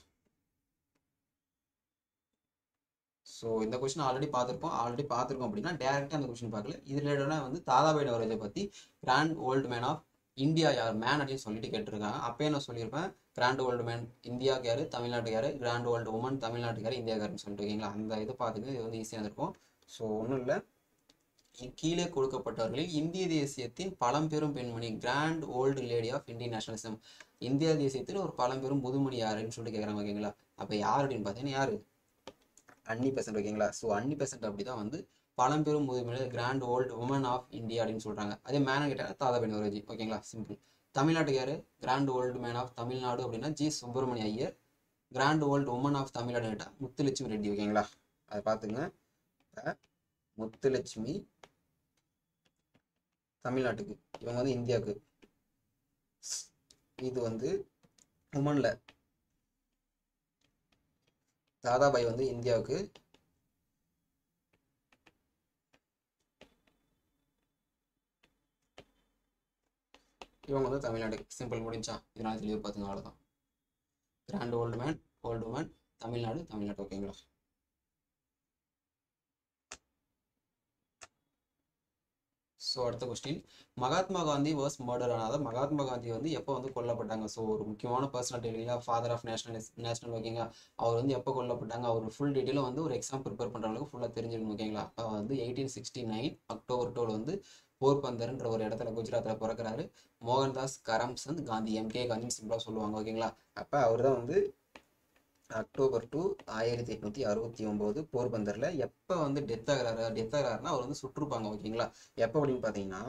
ஸோ இந்த கொஸ்டின் ஆல்ரெடி பார்த்துருப்போம் ஆல்ரெடி பார்த்துருக்கோம் அப்படின்னா டேரெக்டாக அந்த கொஸ்டின் பார்க்கல. இதில் வந்து தாதாபாய் நவரோஜை பற்றி grand old man of India யார் மேன் அப்படின்னு சொல்லிட்டு கேட்டிருக்காங்க. அப்போ நான் சொல்லியிருப்பேன் கிராண்ட் ஓல்டு மேன் இந்தியாவுக்கு யார், தமிழ்நாட்டுக்கு யார், கிராண்ட் ஓல்டு உமன் தமிழ்நாட்டுக்கு யார், இந்தியாக்காருன்னு சொல்லிட்டு ஓகேங்களா. அந்த இதை பார்த்துக்கு இது வந்து ஈஸியாக இருக்கும். ஸோ ஒன்றும் இல்லை, கீழே கொடுக்கப்பட்டவர்களில் இந்திய தேசியத்தின் பழம்பெரும் பெண்மணி, grand old lady of Indian nationalism, இந்திய தேசியத்தில் ஒரு பழம்பெரும் முதுமணி யாருன்னு சொல்லிட்டு கேட்குறாங்க ஓகேங்களா. அப்போ யார் அப்படின்னு பார்த்தீங்கன்னா யார்? அன்னி பெசன்ட் ஓகேங்களா. ஸோ அன்னி பெசன்ட் அப்படி தான் வந்து பழம்பெரும் முதுமையில grand old woman of India அப்படின்னு சொல்கிறாங்க. அதே மேனை கேட்டால் தாதாபாய் நவரோஜி ஓகேங்களா, சிம்பிள். தமிழ்நாட்டுக்கு யார் grand old man of Tamil Nadu அப்படின்னா G Subramania Iyer. Grand old woman of Tamil Nadu கேட்டால் முத்துலட்சுமி ரெட்டி ஓகேங்களா. அதை பார்த்துங்க. முத்துலட்சுமி தமிழ்நாட்டுக்கு, இவங்க வந்து இந்தியாவுக்கு. இது வந்து உமன்ல தாதாபாய் வந்து இந்தியாவுக்கு, இவங்க வந்து தமிழ்நாடு. சிம்பிள், முடிஞ்சா. இதனால தெளிவாக பார்த்துங்க, அவ்வளோதான். Grand old man, old woman, Tamil Nadu, Tamil Nadu ஓகேங்களா. ஸோ அடுத்த question, Mahatma Gandhi was murder. அதாவது மகாத்மா காந்தி வந்து எப்போ வந்து கொல்லப்பட்டாங்க. ஸோ ஒரு முக்கியமான பர்சனாலிட்டி இல்லைங்களா, ஃபாதர் ஆஃப் நேஷனல் நேஷனல் ஓகேங்களா. அவர் வந்து எப்போ கொல்லப்பட்டாங்க, அவர் ஃபுல் டீட்டெயிலும் வந்து ஒரு எக்ஸாம் ப்ரிப்பேர் பண்ணுறவங்களுக்கு ஃபுல்லாக தெரிஞ்சிருக்கும் ஓகேங்களா. அப்போ வந்து eighteen sixty nine October twelve வந்து போர்பந்தர்ன்ற ஒரு இடத்துல குஜராத்தில் பிறக்கிறாரு. மோகன்தாஸ் கரம்சந்த் காந்தி, எம்கே காந்தின்னு சிம்பிளாக சொல்லுவாங்க ஓகேங்களா. அப்போ அவர் தான் வந்து அக்டோபர் டூ ஆயிரத்தி எட்நூத்தி அறுபத்தி ஒன்பது போர்பந்தர்ல எப்போ வந்து டெத் ஆகிறாரு டெத் ஆகிறாருன்னா அவர் வந்து சுற்றுப்பாங்க ஓகேங்களா. எப்போ அப்படின்னு பார்த்தீங்கன்னா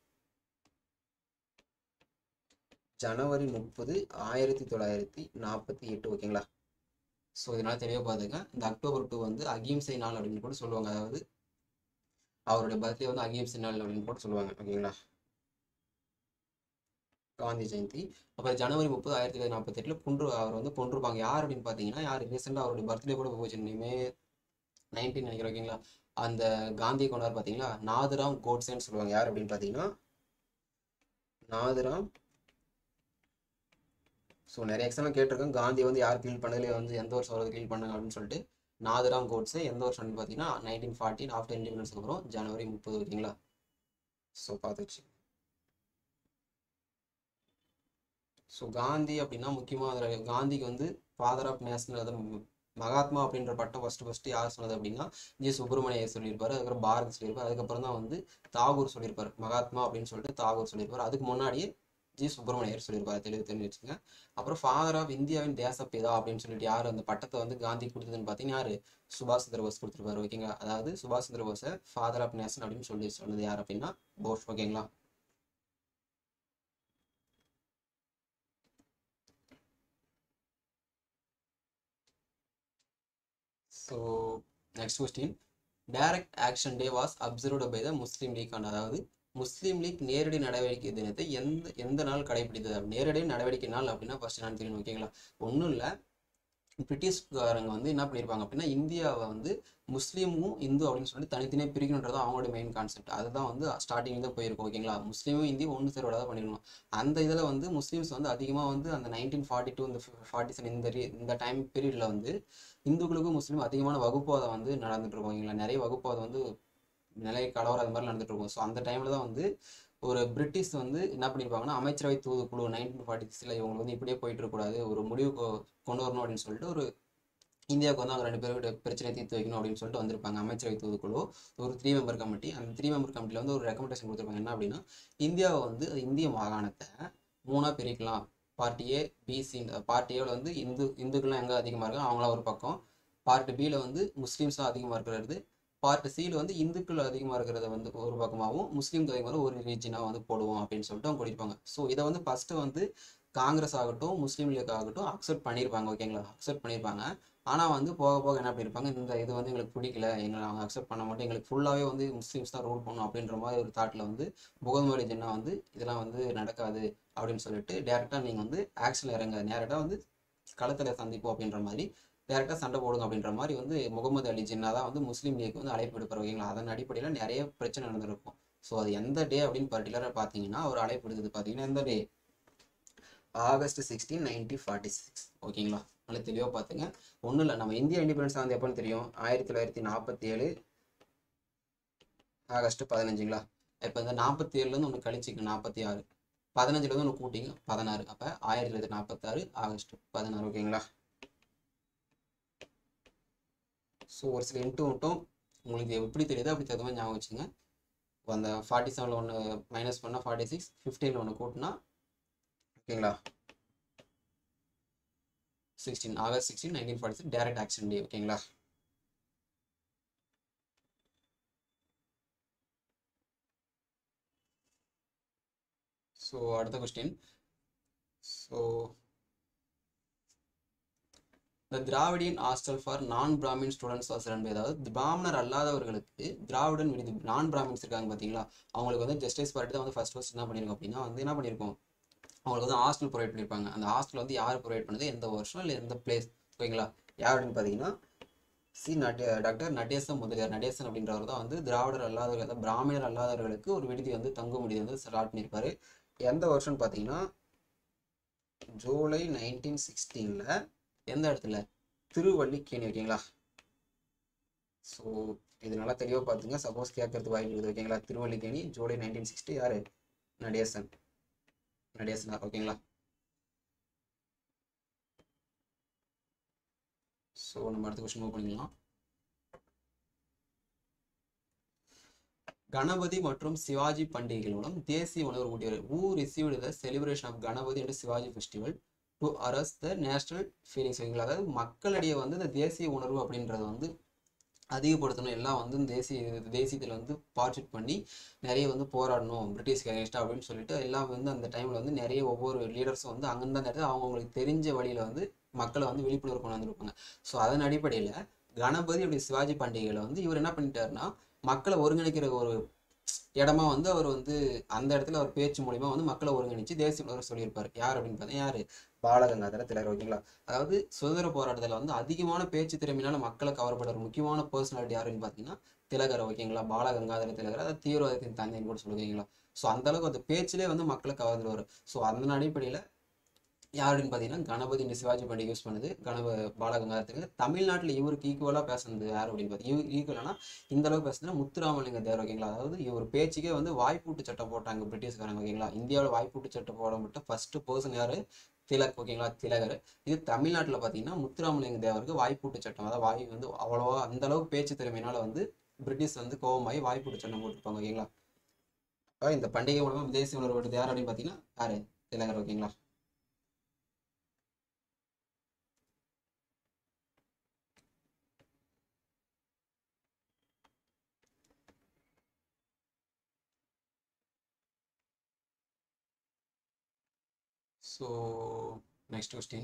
ஜனவரி முப்பது ஆயிரத்தி தொள்ளாயிரத்தி நாற்பத்தி எட்டு ஓகேங்களா. ஸோ இதனால தெளிவாக பார்த்துங்க. இந்த அக்டோபர் டூ வந்து அகிம்சை நாள் அப்படின்னு கூட சொல்லுவாங்க. அதாவது அவருடைய பர்த்டே வந்து அகிம்சை நாள் அப்படின்னு கூட சொல்லுவாங்க ஓகேங்களா, காந்தி ஜெயந்தி. அப்புறம் ஜனவரி முப்பது ஆயிரத்தி தொள்ளாயிரத்தி நாற்பத்தி எட்டுல கொன்று அவர் வந்து கொண்டிருப்பாங்க. யார் அப்படின்னு பார்த்தீங்கன்னா, யார் ரீசெண்டாக அவருடைய பர்த்டே கூட போச்சு, மே நைன்டீன் நினைக்கிறேன் ஓகேங்களா. அந்த காந்தி கொண்டார் பார்த்தீங்களா, நாதுராம் கோட்சேன்னு சொல்லுவாங்க. யார் அப்படின்னு பார்த்தீங்கன்னா நாதுராம். ஸோ நிறைய எக்ஸாம்பிள் கேட்டிருக்கேன். காந்தி வந்து யார் கில் பண்ணதுல வந்து எந்த வருஷம் அவரது கில் பண்ணாங்க அப்படின்னு சொல்லிட்டு. நாதுராம் கோட்ஸே எந்த வருஷம்னு பார்த்தீங்கன்னா நைன்டீன் ஃபார்ட்டின் ஆஃப்டர் இண்டிபெண்டன்ஸ்க்கு அப்புறம் ஜனவரி முப்பது ஓகேங்களா. ஸோ பார்த்துச்சு. ஸோ காந்தி அப்படின்னா முக்கியமாக அதில் காந்திக்கு வந்து ஃபாதர் ஆஃப் நேஷனல், அதை மகாத்மா அப்படின்ற பட்டம் ஃபஸ்ட்டு ஃபஸ்ட்டு யார் சொன்னது அப்படின்னா ஜி சுப்பிரமணிய சொல்லியிருப்பார். அதுக்கப்புறம் பாரத் சொல்லியிருப்பார். அதுக்கப்புறம் தான் வந்து தாகூர் சொல்லியிருப்பார். மகாத்மா அப்படின்னு சொல்லிட்டு தாகூர் சொல்லியிருப்பார். அதுக்கு முன்னாடியே ஜி சுப்பிரமணியர் சொல்லியிருப்பார். தெளிவு தெரிஞ்சு வச்சுங்க. அப்புறம் ஃபாதர் ஆஃப் இந்தியாவின் தேசப்பிதா அப்படின்னு சொல்லிட்டு யார் அந்த பட்டத்தை வந்து காந்தி கொடுத்ததுன்னு பார்த்தீங்கன்னா யார், சுபாஷ் சந்திர போஸ் கொடுத்துருப்பாரு ஓகேங்களா. அதாவது சுபாஷ் சந்திர போஸை ஃபாதர் ஆஃப் நேஷன் அப்படின்னு சொல்லி சொன்னது யார் அப்படின்னா போஸ் ஓகேங்களா. So next question, direct action day was observed by the Muslim League. அதாவது முஸ்லீம் லீக் நேரடி நடவடிக்கை தினத்தை எந்த எந்த நாள் கடைபிடித்தது. நேரடி நடவடிக்கை நாள் அப்படின்னா ஃபர்ஸ்ட் நான் தெரியும் ஓகேங்களா. ஒன்றும் இல்லை, பிரிட்டிஷ்காரங்க வந்து என்ன பண்ணியிருப்பாங்க அப்படின்னா இந்தியாவை வந்து முஸ்லீமும் இந்து அப்படின்னு சொல்லிட்டு தனித்தனியாக பிரிக்கணுன்றது அவங்களோட மெயின் கான்செப்ட். அதுதான் வந்து ஸ்டார்டிங் தான் போயிருக்கும் ஓகேங்களா. முஸ்லீமும் இந்திய ஒன்று சேரோட தான் பண்ணிடணும். அந்த இதில் வந்து முஸ்லீம்ஸ் வந்து அதிகமாக வந்து அந்த நைன்டீன் ஃபார்ட்டி டூ இந்த ஃபார்ட்டி செவன் இந்த இந்த டைம் பீரியடில் வந்து இந்துக்களுக்கும் முஸ்லீம் அதிகமான வகுப்புவாதம் வந்து நடந்துட்டு இருக்கும் ஓகேங்களா. நிறைய வகுப்புவாதம் வந்து நிலை கலவரம் அது மாதிரி நடந்துட்டு இருக்கும். ஸோ அந்த டைமில் தான் வந்து ஒரு பிரிட்டிஷ் வந்து என்ன பண்ணியிருப்பாங்கன்னா அமைச்சரவை தூதுக்குழு நைன்டீன் ஃபார்ட்டி சிக்ஸில் இவங்களுக்கு வந்து இப்படியே போயிட்டு இருக்கக்கூடாது, ஒரு முடிவு கொண்டு வரணும் அப்படின்னு சொல்லிட்டு ஒரு இந்தியாவுக்கு வந்து அவங்க ரெண்டு பேரும் பிரச்சனை தீர்த்து வைக்கணும் அப்படின்னு சொல்லிட்டு வந்திருப்பாங்க அமைச்சரவை தூதுக்குழு, ஒரு த்ரீ மெம்பர் கமிட்டி. அந்த த்ரீ மெம்பர் கமிட்டியில் வந்து ஒரு ரெக்கமெண்டேஷன் கொடுத்துருப்பாங்க. என்ன அப்படின்னா இந்தியாவை வந்து இந்திய மாகாணத்தை மூணாக பிரிக்கலாம். Party A BC. பார்ட்டி ஏவில் வந்து இந்து இந்துக்கள்லாம் எங்கே அதிகமாக இருக்கோ அவங்களாம் ஒரு பக்கம், பார்ட் பியில் வந்து முஸ்லீம்ஸும் அதிகமாக இருக்கிறது, பார்ட் சியில் வந்து இந்துக்கள் அதிகமாக இருக்கிறத வந்து ஒரு பக்கமாகவும் முஸ்லீம்க்கு அதிகமாக ஒரு ரீஜனாக வந்து போடுவோம் அப்படின்னு சொல்லிட்டு அவங்க கொடுப்பாங்க. ஸோ இதை வந்து ஃபஸ்ட்டு வந்து காங்கிரஸ் ஆகட்டும் முஸ்லீம் லீக் ஆகட்டும் அக்செப்ட் பண்ணியிருப்பாங்க ஓகேங்களா, அக்செப்ட் பண்ணியிருப்பாங்க. ஆனால் வந்து போக போக என்ன பண்ணியிருப்பாங்க, இந்த இது வந்து எங்களுக்கு பிடிக்கல, எங்களை அவங்க அக்செப்ட் பண்ண மாட்டோம், எங்களுக்கு ஃபுல்லாகவே வந்து முஸ்லீம்ஸ் தான் ரூல் பண்ணணும் அப்படின்ற மாதிரி ஒரு தாட்டில் வந்து முகமது அலி ஜின்னா வந்து இதெல்லாம் வந்து நடக்காது அப்படின்னு சொல்லிட்டு டேரெக்டாக நீங்கள் வந்து ஆக்ஷனில் இறங்க, நேரடாக வந்து களத்தில் சந்திப்போம் அப்படின்ற மாதிரி டேரெக்டாக சண்டை போடுங்க அப்படின்ற மாதிரி வந்து முகமது அலி ஜின்னா தான் வந்து முஸ்லீம் லீக் வந்து அழைப்பு விடுப்பார் ஓகேங்களா. அதன் அடிப்படையில் நிறைய பிரச்சனை நடந்திருக்கும். ஸோ அது எந்த டே அப்படின்னு பர்டிகுலராக பார்த்தீங்கன்னா ஒரு அழைப்பு விடுத்தது பார்த்தீங்கன்னா எந்த day, August sixteen nineteen forty six ஓகேங்களா. நல்லா தெளிவாக பார்த்துங்க. ஒன்றும் இல்லை, நம்ம இந்தியா இண்டிபெண்டன்ஸ் வந்து எப்போன்னு தெரியும், ஆயிரத்தி தொள்ளாயிரத்தி நாற்பத்தி ஏழு ஆகஸ்ட் பதினஞ்சுங்களா. இப்போ இந்த நாற்பத்தி ஏழுலேருந்து ஒன்று கழிச்சிங்க நாற்பத்தி ஆறு, பதினஞ்சுலேருந்து ஒன்று கூட்டிங்க பதினாறு, அப்போ ஆயிரத்தி தொள்ளாயிரத்தி நாற்பத்தாறு ஆகஸ்ட் பதினாறு ஓகேங்களா. ஸோ ஒரு சில இன்ட்டு மட்டும் உங்களுக்கு எப்படி தெரியுதோ அப்படி தகுந்த மாதிரி ஞாபகம் வச்சுங்க. அந்த ஃபார்ட்டி செவனில் ஒன்று மைனஸ் பண்ணால் ஃபார்ட்டி சிக்ஸ், ஃபிஃப்டீனில் ஒன்று கூட்டினா ஓகேங்களா sixteen, August sixteen nineteen forty six direct action day ஓகேங்களா. ஸோ அடுத்த question. So the Dravidian hostel for non Brahmin students was run by, அதாவது பிராமணர் அல்லாதவர்களுக்கு திராவிடன் விடுதி, நான் பிராமின்ஸ் இருக்காங்க பார்த்தீங்களா, அவங்களுக்கு வந்து ஜஸ்டிஸ் பார்ட்டி தான் வந்து ஃபர்ஸ்ட் ஃபர்ஸ்ட் என்ன பண்ணியிருக்கோம் அப்படின்னா வந்து என்ன பண்ணியிருக்கோம், அவங்களுக்கு வந்து ஹாஸ்டல் ப்ரொவைட் பண்ணியிருப்பாங்க. அந்த ஹாஸ்டல் வந்து யார் ப்ரொவைட் பண்ணுது, எந்த வருஷம் இல்லை எந்த பிளேஸ், ஓகேங்களா. யார் அப்படின்னு பார்த்தீங்கன்னா சி நட் டாக்டர் நடேசன் முதலியார். நடேசன் அப்படின்றவர் தான் வந்து திராவிடர் அல்லாதவர்கள், அதாவது பிராமணர் அல்லாதவர்களுக்கு ஒரு விடுதி வந்து தங்கும் விடுதி வந்து ஸ்டார்ட் பண்ணியிருப்பாரு. எந்த வருஷம்னு பார்த்தீங்கன்னா ஜூலை நைன்டீன் சிக்ஸ்டீனில் எந்த இடத்துல, திருவல்லிக்கேணி, ஓகேங்களா. ஸோ இது நல்லா தெளிவாக பார்த்துங்க, சப்போஸ் கேட்கறதுக்கு வாய்ப்பு இருக்குது, ஓகேங்களா. திருவல்லிக்கேணி ஜூலை நைன்டீன் சிக்ஸ்டி, யார், நடேசன், நடேசனா, ஓகேங்களா. ஸோ நம்ம அடுத்த கொஸ்டின் மூவ் பண்ணிக்கலாம். கணபதி மற்றும் சிவாஜி பண்டிகைகள் மூலம் தேசிய உணர்வு ஊட்டியவர். Who received the celebration of Ganapati and Shivaji festival to arouse the national feelings, ஓகேங்களா. அதாவது மக்களிடையே வந்து இந்த தேசிய உணர்வு அப்படின்றத வந்து அதிகப்படுத்தணும், எல்லாம் வந்து தேசிய தேசியத்தில் வந்து பார்ட்டிசிபேட் பண்ணி நிறைய வந்து போராடணும் பிரிட்டிஷ்க்கு அகேன்ஸ்டாக அப்படின்னு சொல்லிட்டு எல்லாம் வந்து அந்த டைமில் வந்து நிறைய ஒவ்வொரு லீடர்ஸும் வந்து அந்தந்த இடத்துல அவங்களுக்கு தெரிஞ்ச வழியில் வந்து மக்களை வந்து விழிப்புணர்வு கொண்டு வந்திருப்பாங்க. ஸோ அதன் அடிப்படையில் கணபதி அப்படி சிவாஜி பண்டிகைகளை வந்து இவர் என்ன பண்ணிட்டாருன்னா மக்களை ஒருங்கிணைக்கிற ஒரு இடமா வந்து அவர் வந்து அந்த இடத்துல அவர் பேச்சு மூலிமா வந்து மக்களை ஒருங்கிணைச்சு தேசிய உணர்வு சொல்லியிருப்பார். யார் அப்படின்னு பார்த்தீங்கன்னா யார், பாலகங்காதர திலகர், ஓகேங்களா. அதாவது சுதந்திர போராட்டத்தில் வந்து அதிகமான பேச்சு திறமையினால மக்களை கவரப்படுற ஒரு முக்கியமான பர்சனாலிட்டி யாருன்னு பார்த்தீங்கன்னா திலகர், ஓகேங்களா. பாலகங்காதர திலகர், அதாவது தீவிரவாதத்தின் தந்தைன்னு கூட சொல்லுவீங்களா. ஸோ அந்த அளவுக்கு அந்த பேச்சிலே வந்து மக்களை கவர்ந்துருவார். ஸோ அந்த அடிப்படையில் யாருன்னு பார்த்தீங்கன்னா கணபதி இந்த சிவாஜி பண்டிகை யூஸ் பண்ணுது கணப பாலகங்காதர. தமிழ்நாட்டில் இவருக்கு ஈக்குவலாக பேசுனது யார் அப்படின்னு பார்த்தீங்கன்னா ஈக்குவலானா இந்த அளவுக்கு பேசுனா முத்துராமலிங்க தேவர், ஓகேங்களா. அதாவது இவர் பேச்சுக்கே வந்து வாய்ப்பூட்டு சட்டம் போட்டாங்க பிரிட்டிஷ்காரங்க, ஓகேங்களா. இந்தியாவில் வாய்ப்பூட்டு சட்டம் போட மட்டும் ஃபர்ஸ்ட் பர்சன் யார், திலக், ஓகேங்களா, திலகர். இது தமிழ்நாட்டில் பார்த்தீங்கன்னா முத்துராமலிங்க தேவருக்கு வாய்ப்பூட்டு சட்டம், அதாவது வாய் வந்து அவ்வளோவா அந்த அளவுக்கு பேச்சு திறமையினால வந்து பிரிட்டிஷ் வந்து கோபமாகி வாய்ப்பூட்டு சட்டம் போட்டுருப்பாங்க, ஓகேங்களா. இந்த பண்டிகை மூலமாக தேசிய உணர்வு விட்டது யார் அப்படின்னு பார்த்தீங்கன்னா யார், திலகர், ஓகேங்களா. So next question.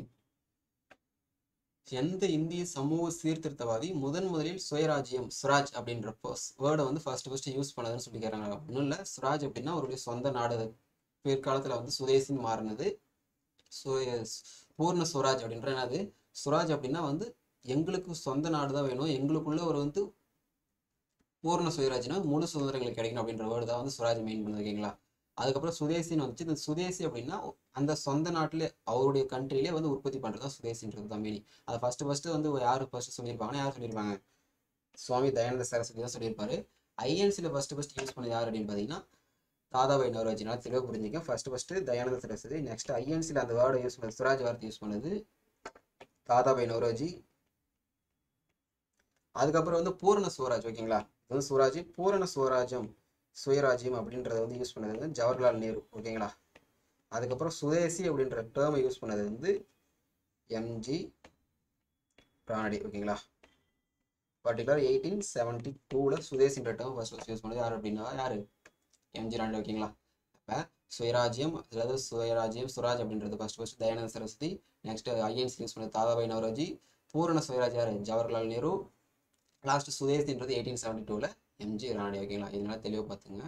எந்த இந்திய சமூக சீர்திருத்தவாதி முதன் முதலில் சுயராஜ்யம் சுராஜ் அப்படின்ற வேர்டை வந்து ஃபர்ஸ்ட் ஃபர்ஸ்ட் யூஸ் பண்ணதுன்னு சொல்லி கேட்குறாங்க. ஒன்றும் இல்லை, சுராஜ் அப்படின்னா அவருடைய சொந்த நாடு, பிற்காலத்தில் வந்து சுதேசின்னு மாறினது. ஸோ பூர்ண சுவராஜ் அப்படின்ற என்னது, சுராஜ் அப்படின்னா வந்து எங்களுக்கு சொந்த நாடு தான் வேணும், எங்களுக்குள்ள ஒரு வந்து பூர்ண சுயராஜ்னா முழு சுதந்திரங்களுக்கு கிடைக்கணும் அப்படின்ற வேர்டு தான் வந்து சுவராஜ் மெயின் பண்ணுது, ஓகேங்களா. அதுக்கப்புறம் சுதேசின்னு வந்துச்சு. இந்த சுதேசி அப்படின்னா அந்த சொந்த நாட்டிலே அவருடைய கண்ட்ரிலே வந்து உற்பத்தி பண்ணுறது தான் சுதேசின்றது தான் மீனிங். அதை ஃபர்ஸ்ட் ஃபர்ஸ்ட் வந்து யார் ஃபர்ஸ்ட் சொல்லியிருப்பாங்கன்னா யார் சொல்லியிருப்பாங்க, சுவாமி தயானந்த சரஸ்வதி தான் சொல்லியிருப்பாரு. ஐஎன்சியில் ஃபர்ஸ்ட் ஃபர்ஸ்ட் யூஸ் பண்ணது யார் அப்படின்னு பார்த்தீங்கன்னா தாதாபாய் நவரோஜினால தெளிவாக புரிஞ்சுக்க. First first Dayananda Saraswati. Next ஐஎன்சியில் அந்த வேர்டை யூஸ் பண்ணது சுராஜ் வார்த்தை யூஸ் பண்ணது தாதாபாய் நவரோஜி. அதுக்கப்புறம் வந்து பூரண சுவராஜ், ஓகேங்களா. இது வந்து சுவராஜ் பூரண சுவராஜ்யம் சுயராஜ்யம் அப்படின்றத வந்து யூஸ் பண்ணது வந்து ஜவஹர்லால் நேரு, ஓகேங்களா. அதுக்கப்புறம் சுதேசி அப்படின்ற டேர்மை யூஸ் பண்ணது வந்து எம்ஜி ராணடி, ஓகேங்களா. பர்டிகுலர் எயிட்டீன் செவன்டி டூவில் சுதேசின்ற டேர்ம் ஃபர்ஸ்ட் யூஸ் பண்ணது யார் அப்படின்னா யார், எம்ஜி ராணடி, ஓகேங்களா. அப்போ சுயராஜ்யம் அதாவது சுயராஜ்யம் சுராஜ் அப்படின்றது first first Dayananda Saraswati. Next INC use பண்ணது தாதாபாய் நவரோஜி. பூரண சுயராஜ் யார், ஜவஹர்லால் நேரு. லாஸ்ட் சுதேசின்றது எயிட்டீன் செவன்டி டூவில் எம்ஜி ராணடி, ஓகேங்களா. இதனால தெளிவாக பார்த்துங்க.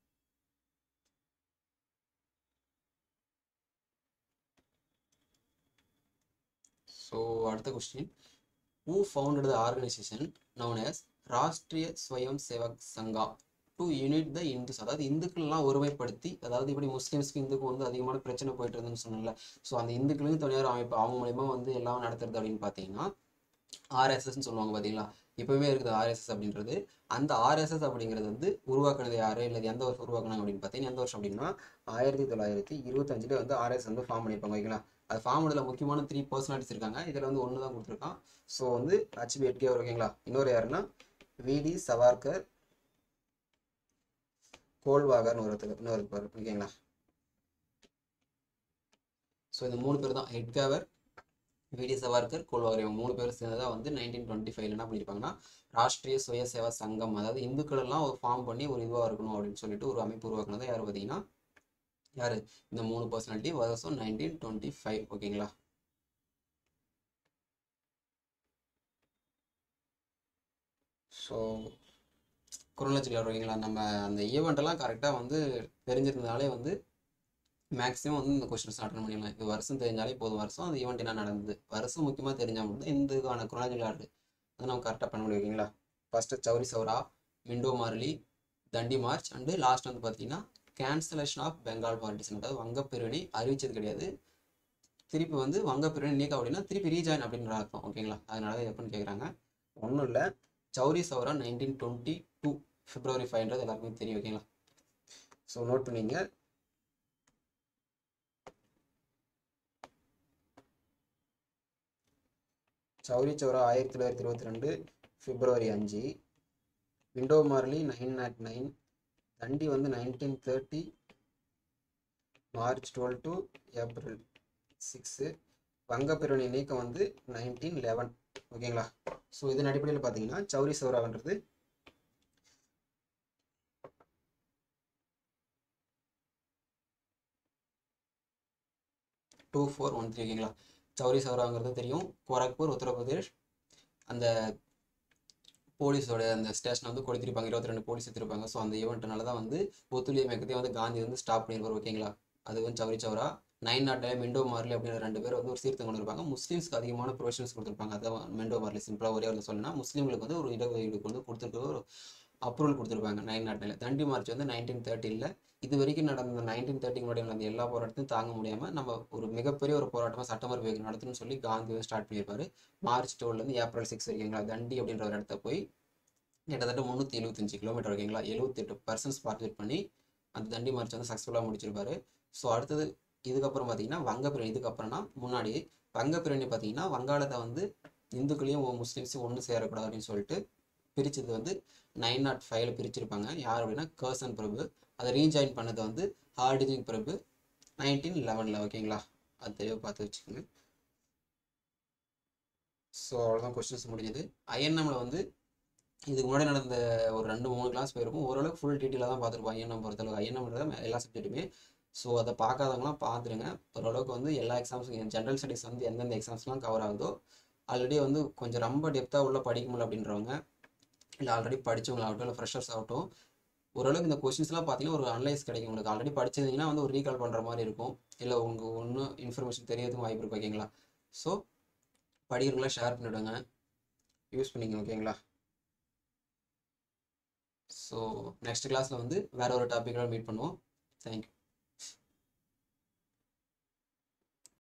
ஸோ அடுத்த question. Who founded the organisation known as Rashtriya Swayam Sevak Sangha to unite the Hindus, அதாவது இந்துக்கள்லாம் ஒருமைப்படுத்தி, அதாவது இப்படி முஸ்லீம்ஸ்க்கு இந்துக்கும் வந்து அதிகமான பிரச்சனை போயிட்டு இருந்துன்னு சொன்னல. ஸோ அந்த இந்துக்களையும் தனியார் அமைப்பு அவங்க மூலியமா வந்து எல்லாம் நடத்துறது அப்படின்னு பார்த்தீங்கன்னா ஆர்எஸ்எஸ்ன்னு சொல்லுவாங்க பார்த்தீங்களா. இப்பவுமே இருக்குது ஆர்எஸ்எஸ் அப்படின்றது. அந்த ஆர்எஸ்எஸ் அப்படிங்கிறது வந்து உருவாக்குனது யாரு இல்லை எந்த வருஷம் உருவாக்குனாங்க அப்படின்னு பார்த்தீங்கன்னா எந்த வருஷம் அப்படின்னா ஆயிரத்தி தொள்ளாயிரத்தி இருபத்தஞ்சில் வந்து ஆர்எஸ் வந்து ஃபார்ம் பண்ணியிருப்பாங்க, ஓகேங்களா. அது ஃபார்ம் பண்ணதில் முக்கியமான த்ரீ பர்சனாலிட்டிஸ் இருக்காங்க. இதில் வந்து ஒன்று தான் கொடுத்துருக்கான். ஸோ வந்து ஹெச்பி எட்கேவர், ஓகேங்களா. இன்னொரு யாருன்னா விடி சவார்கர் கோல்வாகர்னு ஒருத்தர் இன்னொரு இருப்பார், ஓகேங்களா. ஸோ இந்த மூணு பேர் தான் எட்கேவர், விடி சவார்கர், கோல்வாகர், இவங்க மூணு பேர் சேர்ந்ததாக வந்து நைன்டீன் டுவெண்ட்டி ஃபைவ்ல என்ன பண்ணியிருப்பாங்கன்னா ராஷ்ட்ரிய சுய சேவா சங்கம், அதாவது இந்துக்கள் எல்லாம் ஒரு ஃபார்ம் பண்ணி ஒரு இதுவாக இருக்கணும் அப்படின்னு சொல்லிட்டு ஒரு அமைப்பு உருவாக்குனது யார் பார்த்தீங்கன்னா யார் இந்த மூணு பர்சனாலிட்டி வருஷம் நைன்டீன் டுவெண்ட்டி ஃபைவ் ஓகேங்களா. ஸோ குரோனாலஜிக்கல் ஓகேங்களா. நம்ம அந்த ஈவெண்ட்டெல்லாம் கரெக்டாக வந்து தெரிஞ்சிருந்தாலே வந்து மேக்ஸிமம் வந்து இந்த கொஸ்டின்ஸ் அட்டன் பண்ணிடலாம். இது வருஷம் தெரிஞ்சாலே போதும், வருஷம் அந்த ஈவெண்ட் என்ன நடந்தது வருஷம் முக்கியமாக தெரிஞ்சால் மட்டும் இந்த இதுக்கான குரோனாலஜிக்கல் ஆர்டர் அதை நம்ம கரெக்டாக பண்ண முடியும் ஓகேங்களா. First Chauri Chaura, Minto Morley, Dandi march and last வந்து பார்த்தீங்கன்னா கேன்சலேஷன் ஆஃப் பெங்கால் பார்ட்டிஷன். அதாவது வங்கப்பிரிவினை அறிவிச்சது கிடையாது, திருப்பி வந்து வங்கப்பிரிவினை நீக்கம் அப்படின்னா திருப்பி ரீஜாயின் அப்படின்ற அர்த்தம் ஓகேங்களா. அதனால எப்படின்னு கேட்குறாங்க. ஒன்றும் இல்லை, Chauri Chaura nineteen twenty two February ஃபைவ்ன்றது எல்லாருக்குமே தெரியும் ஓகேங்களா. ஸோ நோட் பண்ணிங்க. சௌரி சௌரா ஆயிரத்தி தொள்ளாயிரத்தி இருபத்தி ரெண்டு பிப்ரவரி அஞ்சு, Minto Morley nine nought nine, Dandi வந்து nineteen thirty March twelve to April six, வங்கப்பிரிவினை நீக்கம் வந்து நைன்டீன் லெவன் ஓகேங்களா. ஸோ இதன் அடிப்படையில் பார்த்தீங்கன்னா சௌரி சௌரான்றது டூ ஃபோர் ஒன் த்ரீ ஓகேங்களா. சௌரி சௌராங்கிறது தெரியும், கோரக்பூர் உத்தரப்பிரதேஷ். அந்த போலீஸோட அந்த ஸ்டேஷனை வந்து கொளுத்திருப்பாங்க, இருபத்தி ரெண்டு போலீஸ் எடுத்திருப்பாங்க. ஸோ அந்த ஈவெண்ட்னால தான் வந்து ஒத்துழைப்பு இயக்கத்தையும் வந்து காந்தி வந்து ஸ்டாப் பண்ணியிருப்பார் ஓகேங்களா. அது வந்து Chauri Chaura. Nine nought nine Minto Morley அப்படின்ற ரெண்டு பேர் வந்து ஒரு சீர்திருத்தம் கொண்டு இருப்பாங்க. முஸ்லீம்ஸ்க்கு அதிகமான ப்ரொவிஷன்ஸ் கொடுத்துருப்பாங்க. அதான் மெண்டோ மார்லி. சிம்பிளாக ஒரே ஒரு சொல்லணும்னா முஸ்லீம்களுக்கு வந்து ஒரு இடஒதுக்கீடு வந்து கொடுத்துருக்க ஒரு அப்ரூவல் கொடுத்துருப்பாங்க நைன் நாட் நைனில். தண்டி மார்ச் வந்து நைன்டீன் தேர்ட்டியில் இது வரைக்கும் நடந்த நைன்டீன் தேர்ட்டிக்கு முன்னாடி நடந்த எல்லா போராட்டத்தையும் தாங்க முடியாமல் நம்ம ஒரு மிகப்பெரிய ஒரு போராட்டமாக சட்டமன்ற இயக்கம் நடத்தணும்னு சொல்லி காந்தி வந்து ஸ்டார்ட் பண்ணியிருப்பாரு. மார்ச் டுவெல்லேருந்து ஏப்ரல் சிக்ஸ் வரைக்குங்களா. தண்டி அப்படின்ற ஒரு இடத்த போய் கிட்டத்தட்ட முந்நூற்றி எழுபத்தஞ்சு கிலோமீட்டர் ஓகேங்களா, எழுபத்தெட்டு பர்சன்ஸ் பார்ட்டிசிபேட் பண்ணி அந்த தண்டி மார்ச் வந்து சக்ஸஸ்ஃபுல்லாக முடிச்சிருப்பாரு. ஸோ அடுத்தது இதுக்கப்புறம் பார்த்தீங்கன்னா வங்கப்பிரிவினை. இதுக்கப்புறம்னா முன்னாடி வங்கப்பிரிவினை பார்த்தீங்கன்னா வங்காளத்தை வந்து இந்துக்களையும் முஸ்லீம்ஸையும் ஒன்று சேரக்கூடாது அப்படின்னு சொல்லிட்டு பிரித்தது வந்து நைன் நாட் ஃபைவ்ல பிரிச்சிருப்பாங்க. யார் அப்படின்னா கர்சன் பிரபு. அதை ரீஜாயின் பண்ணது வந்து ஹார்டிஜிங் பிரபு நைன்டீன் லெவனில் ஓகேங்களா. அது தெளிவாக பார்த்து வச்சுக்கோங்க. ஸோ அவ்வளோதான் கொஸ்டின்ஸ் முடிஞ்சது. ஐஎன்எம்ல வந்து இதுக்கு முன்னாடி நடந்த ஒரு ரெண்டு மூணு கிளாஸ் போயிருக்கும், ஓரளவுக்கு ஃபுல் டீட்டெயிலாக தான் பார்த்துருப்போம் ஐஎன்எம் பொறுத்தளவுக்கு. ஐஎன்எம் எல்லா சப்ஜெக்ட்டுமே. ஸோ அதை பார்க்காதவங்களாம் பார்த்துருங்க. ஓரளவுக்கு வந்து எல்லா எக்ஸாம்ஸும் ஜென்ரல் ஸ்டடீஸ் வந்து எந்தெந்த எக்ஸாம்ஸ்லாம் கவர் ஆகுதோ ஆல்ரெடி வந்து கொஞ்சம் ரொம்ப டெப்த்தாக உள்ள படிக்க முடியல அப்படின்றவங்க, இல்லை ஆல்ரெடி படித்தவங்களாகட்டும் இல்லை ஃப்ரெஷர்ஸ் ஆகட்டும், ஓரளவுக்கு இந்த கொஸ்டின்ஸ்லாம் பார்த்தீங்கன்னா ஒரு அனலைஸ் கிடைக்கும் உங்களுக்கு. ஆல்ரெடி படிச்சிருந்தீங்கன்னா வந்து ஒரு ரீகால் பண்ணுற மாதிரி இருக்கும், இல்லை உங்களுக்கு ஒன்றும் இன்ஃபர்மேஷன் தெரியறதுக்கும் வாய்ப்பு இருக்கு ஓகேங்களா. ஸோ படிக்கிறவங்களா ஷேர் பண்ணிவிடுங்க, யூஸ் பண்ணிங்க ஓகேங்களா. ஸோ நெக்ஸ்ட் கிளாஸில் வந்து வேறு ஒரு டாப்பிக்கோட மீட் பண்ணுவோம். தேங்க்யூ.